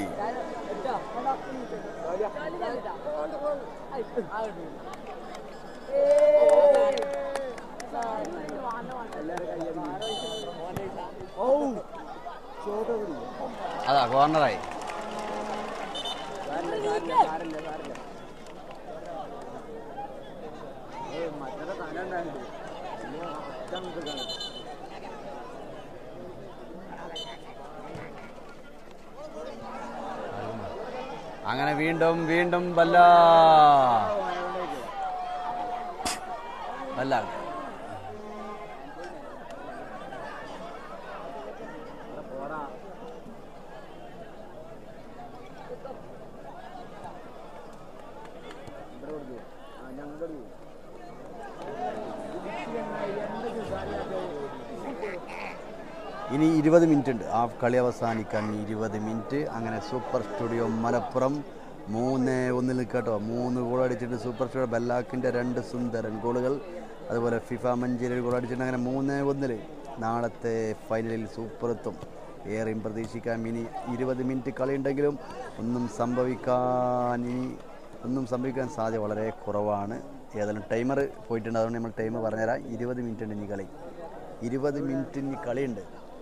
അതാ കോർണറായി. അങ്ങനെ വീണ്ടും ബല്ല ഇനി 20 മിനിറ്റ് ഉണ്ട് ആ കളി അവസാനിക്കാൻ 20 മിനിറ്റ്. അങ്ങനെ സൂപ്പർ സ്റ്റുഡിയോ മലപ്പുറം 3-1 കേട്ടോ. 3 ഗോൾ അടിച്ചിട്ട് സൂപ്പർ സ്റ്റുഡിയോ ബല്ലാക്കിൻ്റെ 2 സുന്ദരൻ ഗോളുകൾ, അതുപോലെ ഫിഫ മഞ്ചേരി ഗോൾ അടിച്ചിട്ട് അങ്ങനെ 3-1 നാളത്തെ ഫൈനലിൽ സൂപ്പർ എത്തും. ഏറെയും പ്രതീക്ഷിക്കാം. ഇനി 20 മിനിറ്റ് കളിയുണ്ടെങ്കിലും ഒന്നും സംഭവിക്കാൻ സാധ്യത വളരെ കുറവാണ്. ഏതായാലും ടൈമർ പോയിട്ടുണ്ട്, അതുകൊണ്ട് നമ്മൾ ടൈം പറഞ്ഞുതരാം. 20 മിനിറ്റ് ഉണ്ട് ഇനി കളി. 20 മിനിറ്റ് ഇനി കളിയുണ്ട്.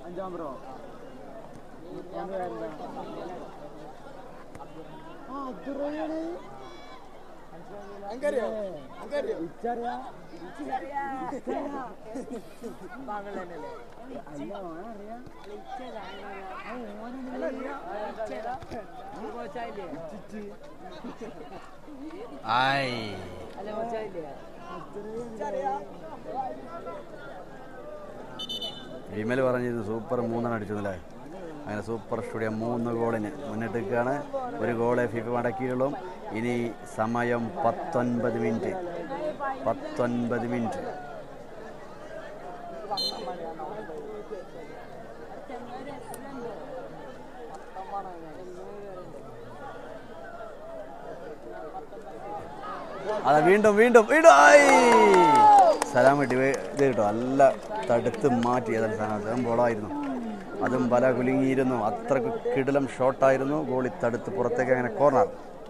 വിമൽ പറഞ്ഞത് സൂപ്പർ 3 അടിച്ചതല്ലേ. അങ്ങനെ സൂപ്പർ സ്റ്റുഡിയോ 3 ഗോളിന് മുന്നിട്ടേക്കാണ്. 1 ഗോളെ ഫിഫ മടക്കിയുള്ളൂ. ഇനി സമയം 19 മിനിറ്റ്. 19 മിനിറ്റ്. അതാ വീണ്ടും വീണ്ടും വീണ്ടും സലാം കിട്ടി ഇത് കേട്ടോ. നല്ല തടുത്ത് മാറ്റി. ഏതായാലും സാധനം ബോളായിരുന്നു, അതും ബല കുലുങ്ങിയിരുന്നു. അത്രക്ക് കിടിലം ഷോട്ടായിരുന്നു. ഗോളി തടുത്ത് പുറത്തേക്ക് അങ്ങനെ കോർണർ.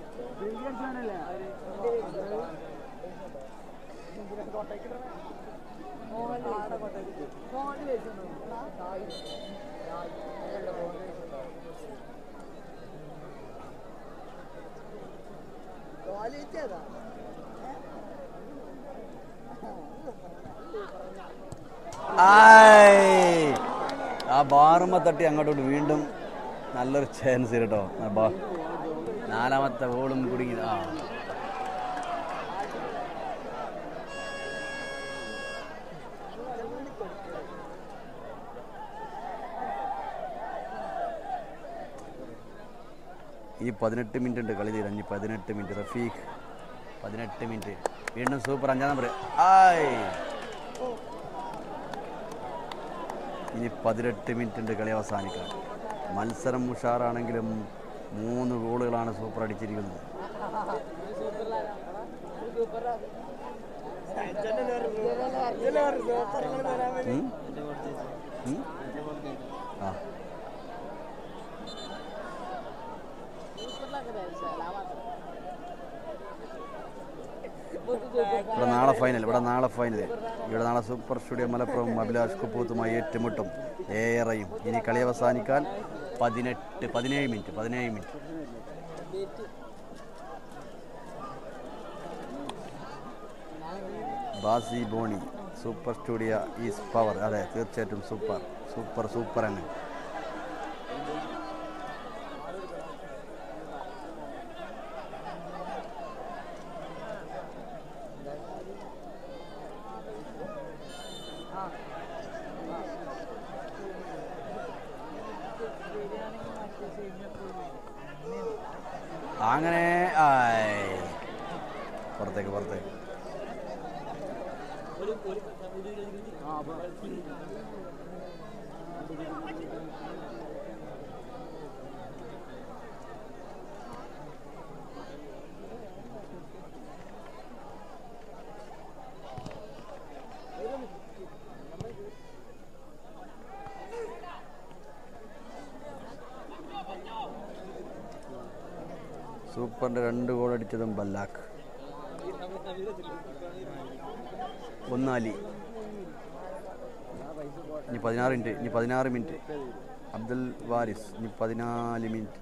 ആ ബാറുമ്മ തട്ടി അങ്ങോട്ടോട്ട് വീണ്ടും നല്ലൊരു ചാൻസ് കേട്ടോ. 4ാമത്തെ ബോളും കുടുങ്ങി. ഈ 18 മിനിറ്റ് ഉണ്ട് കളി തീരാൻ. 18 മിനിറ്റ്. റഫീഖ് 18 മിനിറ്റ്. വീണ്ടും സൂപ്പർ 5ാം നമ്പർ. ഇനി 18 മിനിറ്റ് ഉണ്ട് കളി അവസാനിക്കാൻ. മത്സരം ഉഷാറാണെങ്കിലും 3 ഗോളുകളാണ് സൂപ്പർ അടിച്ചിരിക്കുന്നത്. ഇവിടെ നാളെ ഫൈനൽ. ഇവിടെ നാളെ സൂപ്പർ സ്റ്റുഡിയോ മലപ്പുറം അഭിലാഷ് കുപ്പൂത്തുമായി ഏറ്റുമുട്ടും. ഏറെയും ഇനി കളി അവസാനിക്കാൻ 17 മിനിറ്റ്. ബാസി ബോണി സൂപ്പർ സ്റ്റുഡിയോ ഈസ് പവർ. അതെ, തീർച്ചയായിട്ടും സൂപ്പർ ആണ്. അങ്ങനെ പുറത്തേക്ക് സൂപ്പറിന്റെ 2 ഗോൾ അടിച്ചതും ബല്ലാക്ക്. 1 അലി. ഇനി 16 മിനിറ്റ്. അബ്ദുൽ വാരിസ്. ഇനി 16 മിനിറ്റ്.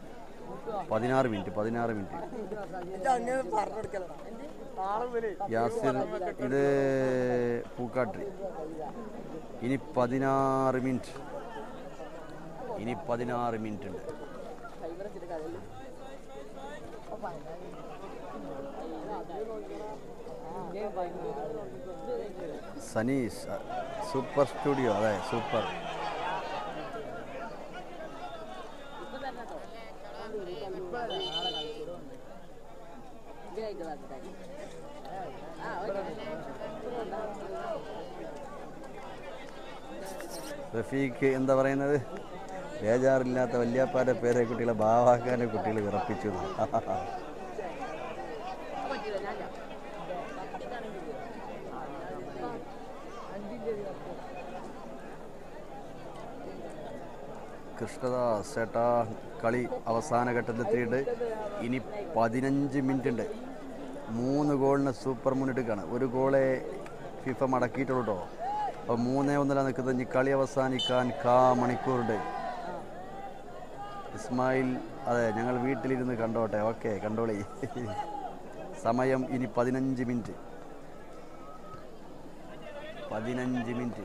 യാസിർ. ഇത് പൂക്കാട്ടി. ഇനി 16 മിനിറ്റ്. ഉണ്ട്. Saneesh super studio. അതെ, സൂപ്പർ. റഫീഖ് എന്താ പറയുന്നത്? ബേജാറില്ലാത്ത വല്യാപ്പാൻ്റെ പേരെ കുട്ടികളെ ബാവാക്കാൻ്റെ കുട്ടികൾ വിറപ്പിച്ചു. കൃഷ്ണദാസ് ചേട്ടാ, കളി അവസാന ഘട്ടത്തിലെത്തിയിട്ട് ഇനി 15 മിനിറ്റ് ഉണ്ട്. 3 ഗോളിന് സൂപ്പർ മുന്നിട്ടിക്കാണ്. 1 ഗോളെ ഫിഫ മടക്കിയിട്ടുള്ളൂ കേട്ടോ. അപ്പോൾ 3-1 നിൽക്കുന്നത്. ഇനി കളി അവസാനിക്കാൻ മണിക്കൂറുണ്ട്. ഇസ്മായിൽ, അതെ, ഞങ്ങൾ വീട്ടിലിരുന്ന് കണ്ടോട്ടെ. ഓക്കെ, കണ്ടോളി. സമയം ഇനി 15 മിനിറ്റ്. 15 മിനിറ്റ്.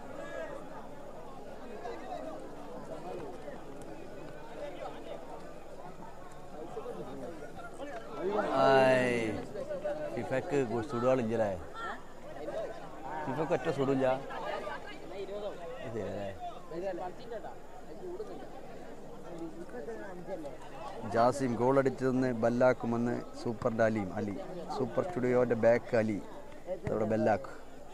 ഫിഫക്ക് സുടുകളില്ലേ? ഫിഫക്ക് ഒറ്റ സുടില്ല. ജാസിം ഗോൾ അടിച്ചതെന്ന് ബല്ലാക്കുമെന്ന് സൂപ്പറിൻ്റെ അലി. സൂപ്പർ സ്റ്റുഡിയോൻ്റെ ബാക്ക് അലി, അവിടെ ബല്ലാക്ക്.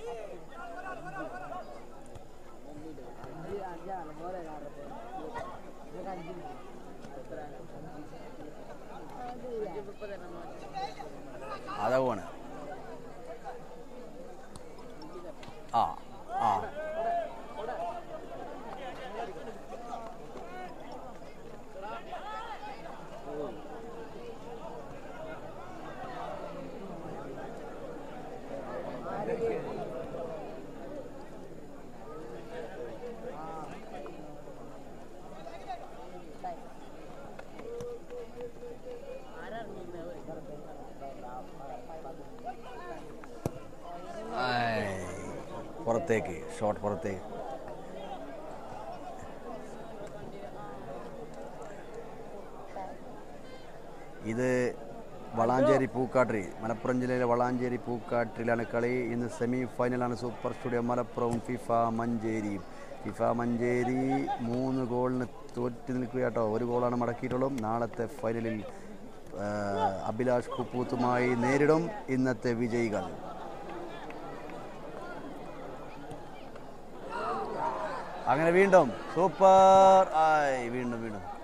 അതാ പോണ്. ആ ആ പുറത്തേക്ക്, ഷോട്ട് പുറത്തേക്ക്. ഇത് വളാഞ്ചേരി പൂക്കാട്ടിരി, മലപ്പുറം ജില്ലയിലെ വളാഞ്ചേരി പൂക്കാട്ടിരിയിലാണ് കളി. ഇന്ന് സെമി ഫൈനലാണ് സൂപ്പർ സ്റ്റുഡിയോ മലപ്പുറവും ഫിഫ മഞ്ചേരിയും. ഫിഫ മഞ്ചേരി 3 ഗോളിന് തോറ്റ് നിൽക്കുക കേട്ടോ. 1 ഗോളാണ് മടക്കിയിട്ടുള്ളൂ. നാളത്തെ ഫൈനലിൽ അഭിലാഷ് കുപ്പൂത്തുമായി നേരിടും ഇന്നത്തെ വിജയികൾ. അങ്ങനെ വീണ്ടും സൂപ്പർ ആയി, വീണ്ടും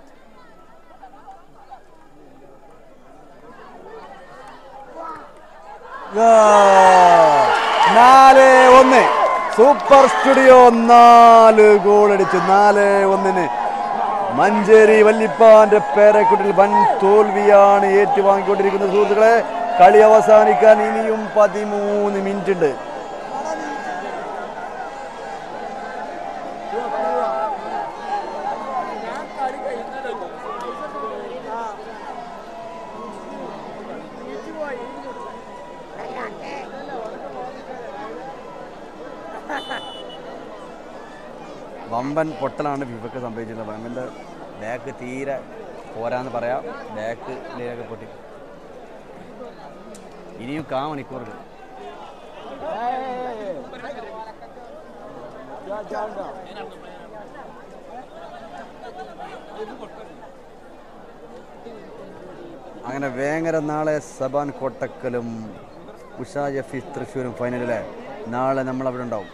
4-1 സൂപ്പർ സ്റ്റുഡിയോ 4 ഗോൾ അടിച്ചു. 4-1 മഞ്ചേരി വല്ലിപ്പാന്റെ പേരക്കുട്ടിൽ വൻ തോൽവിയാണ് ഏറ്റുവാങ്ങിക്കൊണ്ടിരിക്കുന്നത്. സുഹൃത്തുക്കളെ, കളി അവസാനിക്കാൻ ഇനിയും 13 മിനിറ്റ് ഉണ്ട്. വമ്പൻ പൊട്ടലാണ് ഫിഫക്ക് സംഭവിച്ചിട്ടുള്ളത്. വമ്പൻ്റെ ബാക്ക് തീരെ പോരാന്ന് പറയാം. ബാക്കിലേക്ക് പൊട്ടി. ഇനിയും മണിക്കൂറുകൾ. അങ്ങനെ വേങ്ങര നാളെ സബാൻ കോട്ടക്കലും ഉഷ ജഫീസ് തൃശ്ശൂരും ഫൈനലിലെ നാളെ നമ്മളവിടെ ഉണ്ടാവും.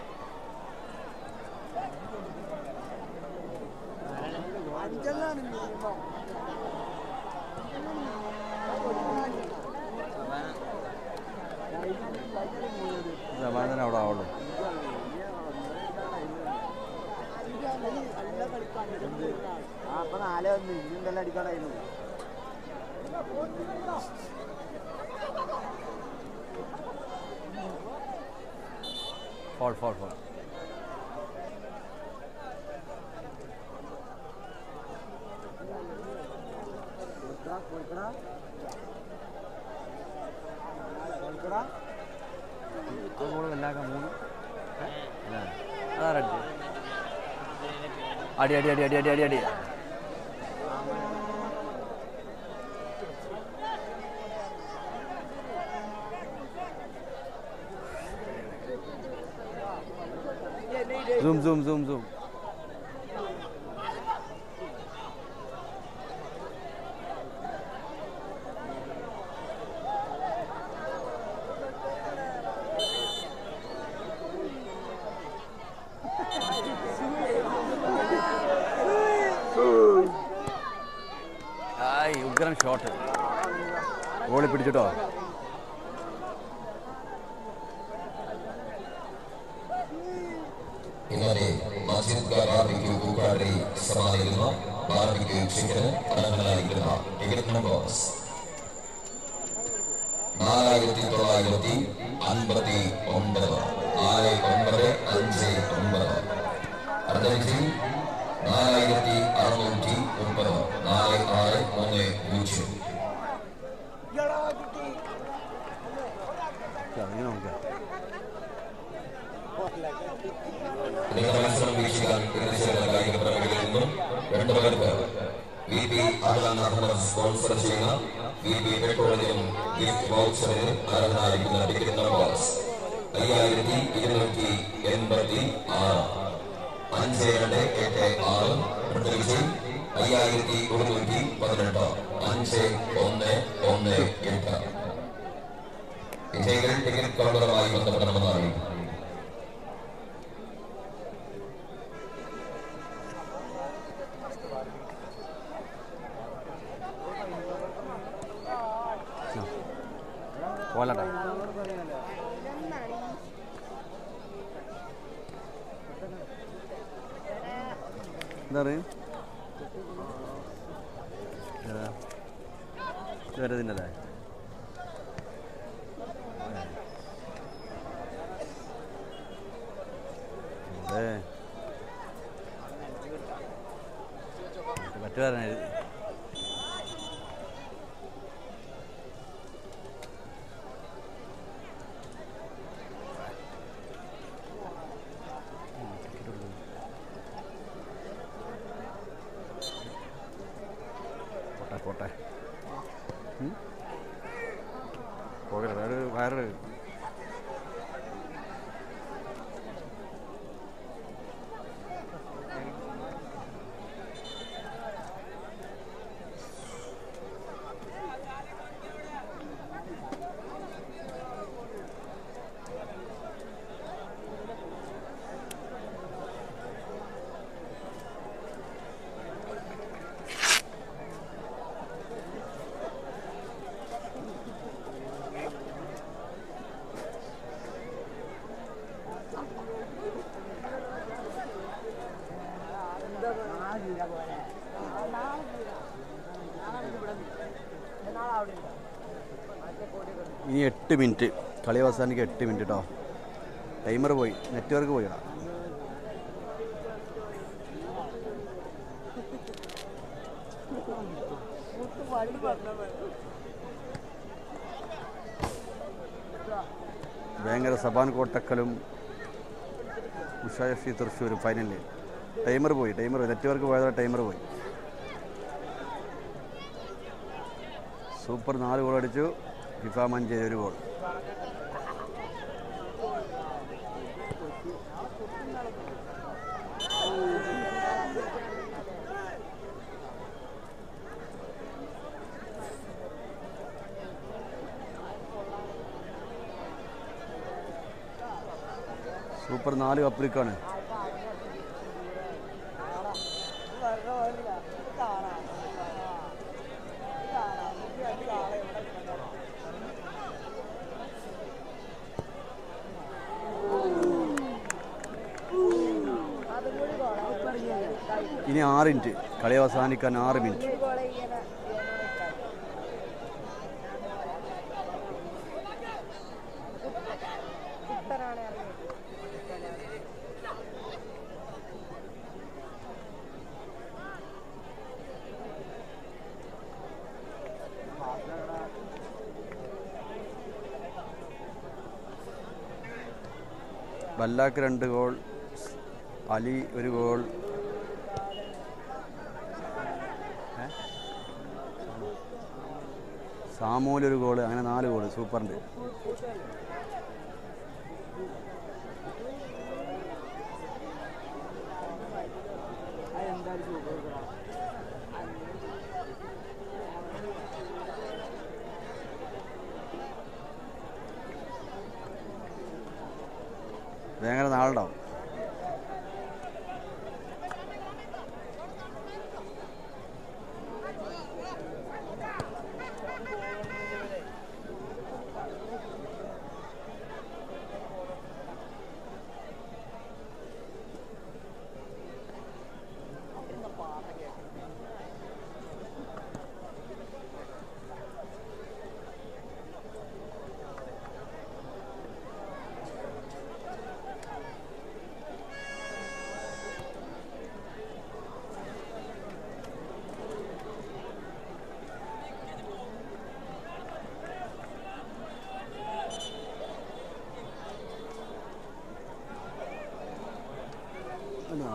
സമാധാനം അവിടെ ആവുള്ളൂ. ഫോൾ എല്ലാവർക്കും 3 അതാരടിച്ചു. അടി. zoom. ഷോട്ട് ഗോളി പിടിച്ചിട്ടോ. ഇന്നലെ മസ്ജിദ് ബാർബിക്യൂ പൂക്കാടി സമാധിക്കുന്ന ബാർബിക്യൂ ചിക്കന് കണക്കിലായിരിക്കുന്ന ടിക്കറ്റ് നമ്പേഴ്സ് 4959 4959 അർജന്റീന 4630 4630. മത്സരം വീക്ഷിക്കാൻ കായിക പ്രേമികളിൽ നിന്നും 2 പേർക്ക് VP അഹ്ലാൻ അഹമ്മദ് സ്പോൺസർ ചെയ്യുന്ന VP പെട്രോളിയം ഗിഫ്റ്റ് വൗച്ചറിന് അർഹനായിരിക്കുന്ന ടിക്കറ്റ് നമ്പേഴ്സ് 5286 5286 പ്രത്യേകിച്ച് 5118 5118 വിജയികൾ ടിക്കറ്റ് കൗണ്ടറുമായി ബന്ധപ്പെടണമെന്ന് അറിയിക്കും. പോലട്ടെ എന്താ പറയുക ഇതിൻ്റെ അല്ലേ മറ്റുകാരനായി പോട്ടെ പോകരുത് അത് വയറ് ഇനി 8 മിനിറ്റ് കളി അവസാനിക്ക് 8 മിനിറ്റ് കേട്ടോ. ടൈമർ പോയി, നെറ്റ്വർക്ക് പോയിടാ. ഭയങ്കര സബാൻ കോട്ടക്കലും ഉഷ FC തൃശ്ശൂരും ഫൈനലിൽ. ടൈമർ പോയി, നെറ്റ്വർക്ക് പോയതോടെ ടൈമർ പോയി. സൂപ്പർ 4 ഗോൾ അടിച്ചു. FIFA Manjeri 1 goal. സൂപ്പർ 4 കപ്പിലേക്കാണ്. ഇനി 6 മിനിറ്റ് കളി അവസാനിക്കാൻ 6 minute. Ballack 2 goal, Ali 1 goal, Samuel 1 goal, അങ്ങനെ 4 ഗോൾ സൂപ്പറിൻ്റെ. ഭയങ്കര നാളുണ്ടാവും.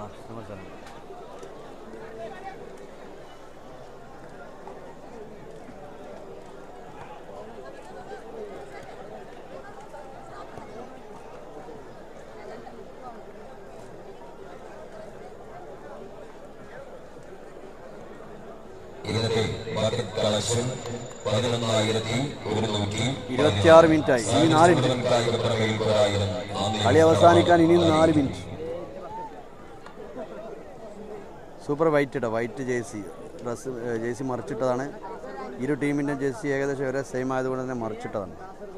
മത്സരം. ഇന്നത്തെ മാർക്കറ്റ് കളക്ഷൻ 11,126 മിനിറ്റായി. ഇനി 4 മിനിറ്റ് കളി അവസാനിക്കാൻ ഇനിയും 4 മിനിറ്റ്. സൂപ്പർ വൈറ്റ് ഇട്ടോ, വൈറ്റ് ജേഴ്സി ഡ്രസ്സ് ജേഴ്സി മറിച്ചിട്ടതാണ്. ഇരു ടീമിൻ്റെ ജേഴ്സി ഏകദേശം ഒരേ സെയിം ആയതുകൊണ്ട് തന്നെ മറിച്ചിട്ടതാണ്.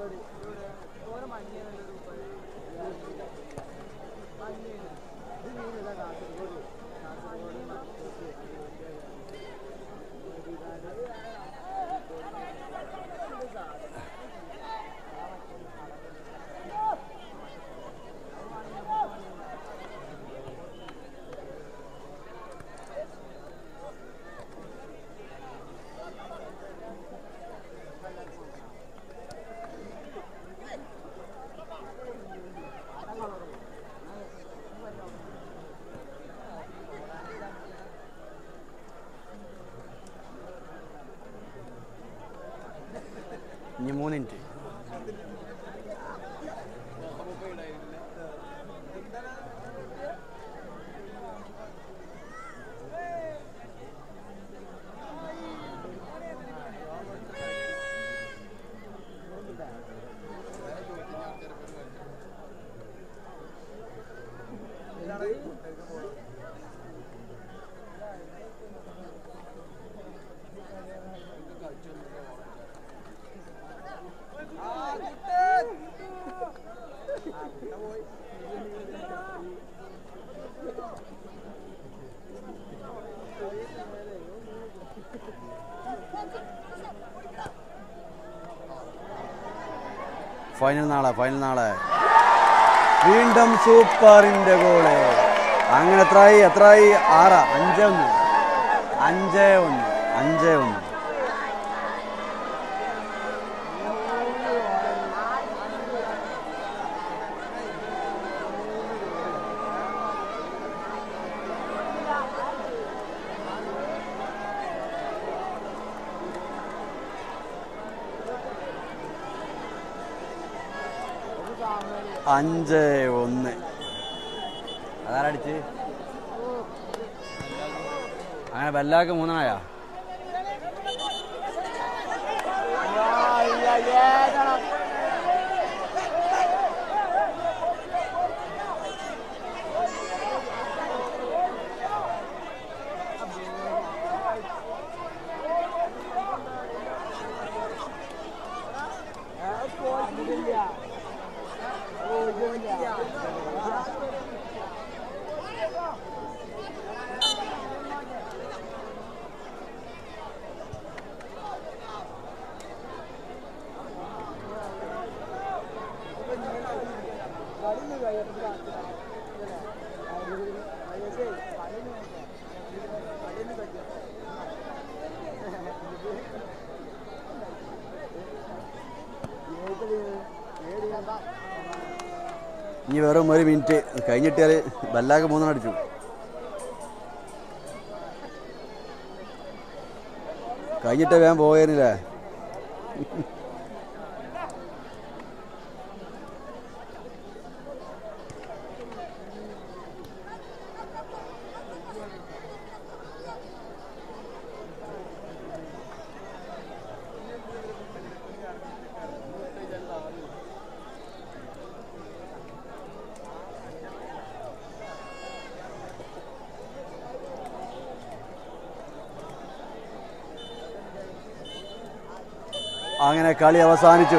ഇനി 3 മിനിറ്റ്. ഫൈനൽ നാളെ വീണ്ടും സൂപ്പറിൻ്റെ ഗോള്. അങ്ങനെ എത്രയായി 6 5-1 5-1. അഞ്ച് 1 അതാരടിച്ച്. അങ്ങനെ ബെല്ലാക്ക് 3-ആയാ. ഇനി വെറും 1 മിനിറ്റ് കഴിഞ്ഞിട്ടാൽ ബെല്ലാക്ക് 3 അടിച്ചു. കഴിഞ്ഞിട്ട് വേഗം പോയേനില്ലേ. അങ്ങനെ കളി അവസാനിച്ചു.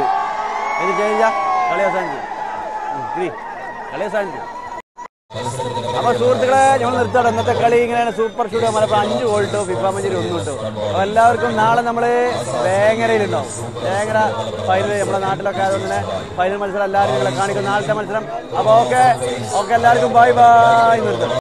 അപ്പൊ സുഹൃത്തുക്കളെ, ഞങ്ങൾ നിർത്താം. ഇന്നത്തെ കളി ഇങ്ങനെയാണ്. സൂപ്പർ ഷൂട്ട് മലപ്പുറം 5 ഗോൾ ഇട്ടു, ഫിഫ മഞ്ചേരി 1 ഇട്ടു. അപ്പൊ എല്ലാവർക്കും നാളെ നമ്മൾ വേങ്ങരയിലുണ്ടാവും. വേങ്ങര ഫൈനൽ നമ്മുടെ നാട്ടിലൊക്കെ ആയതുകൊണ്ട് തന്നെ ഫൈനൽ മത്സരം എല്ലാവരും കാണിക്കും നാളത്തെ മത്സരം. അപ്പൊ ഓക്കെ എല്ലാവർക്കും ബൈ നിർത്തും.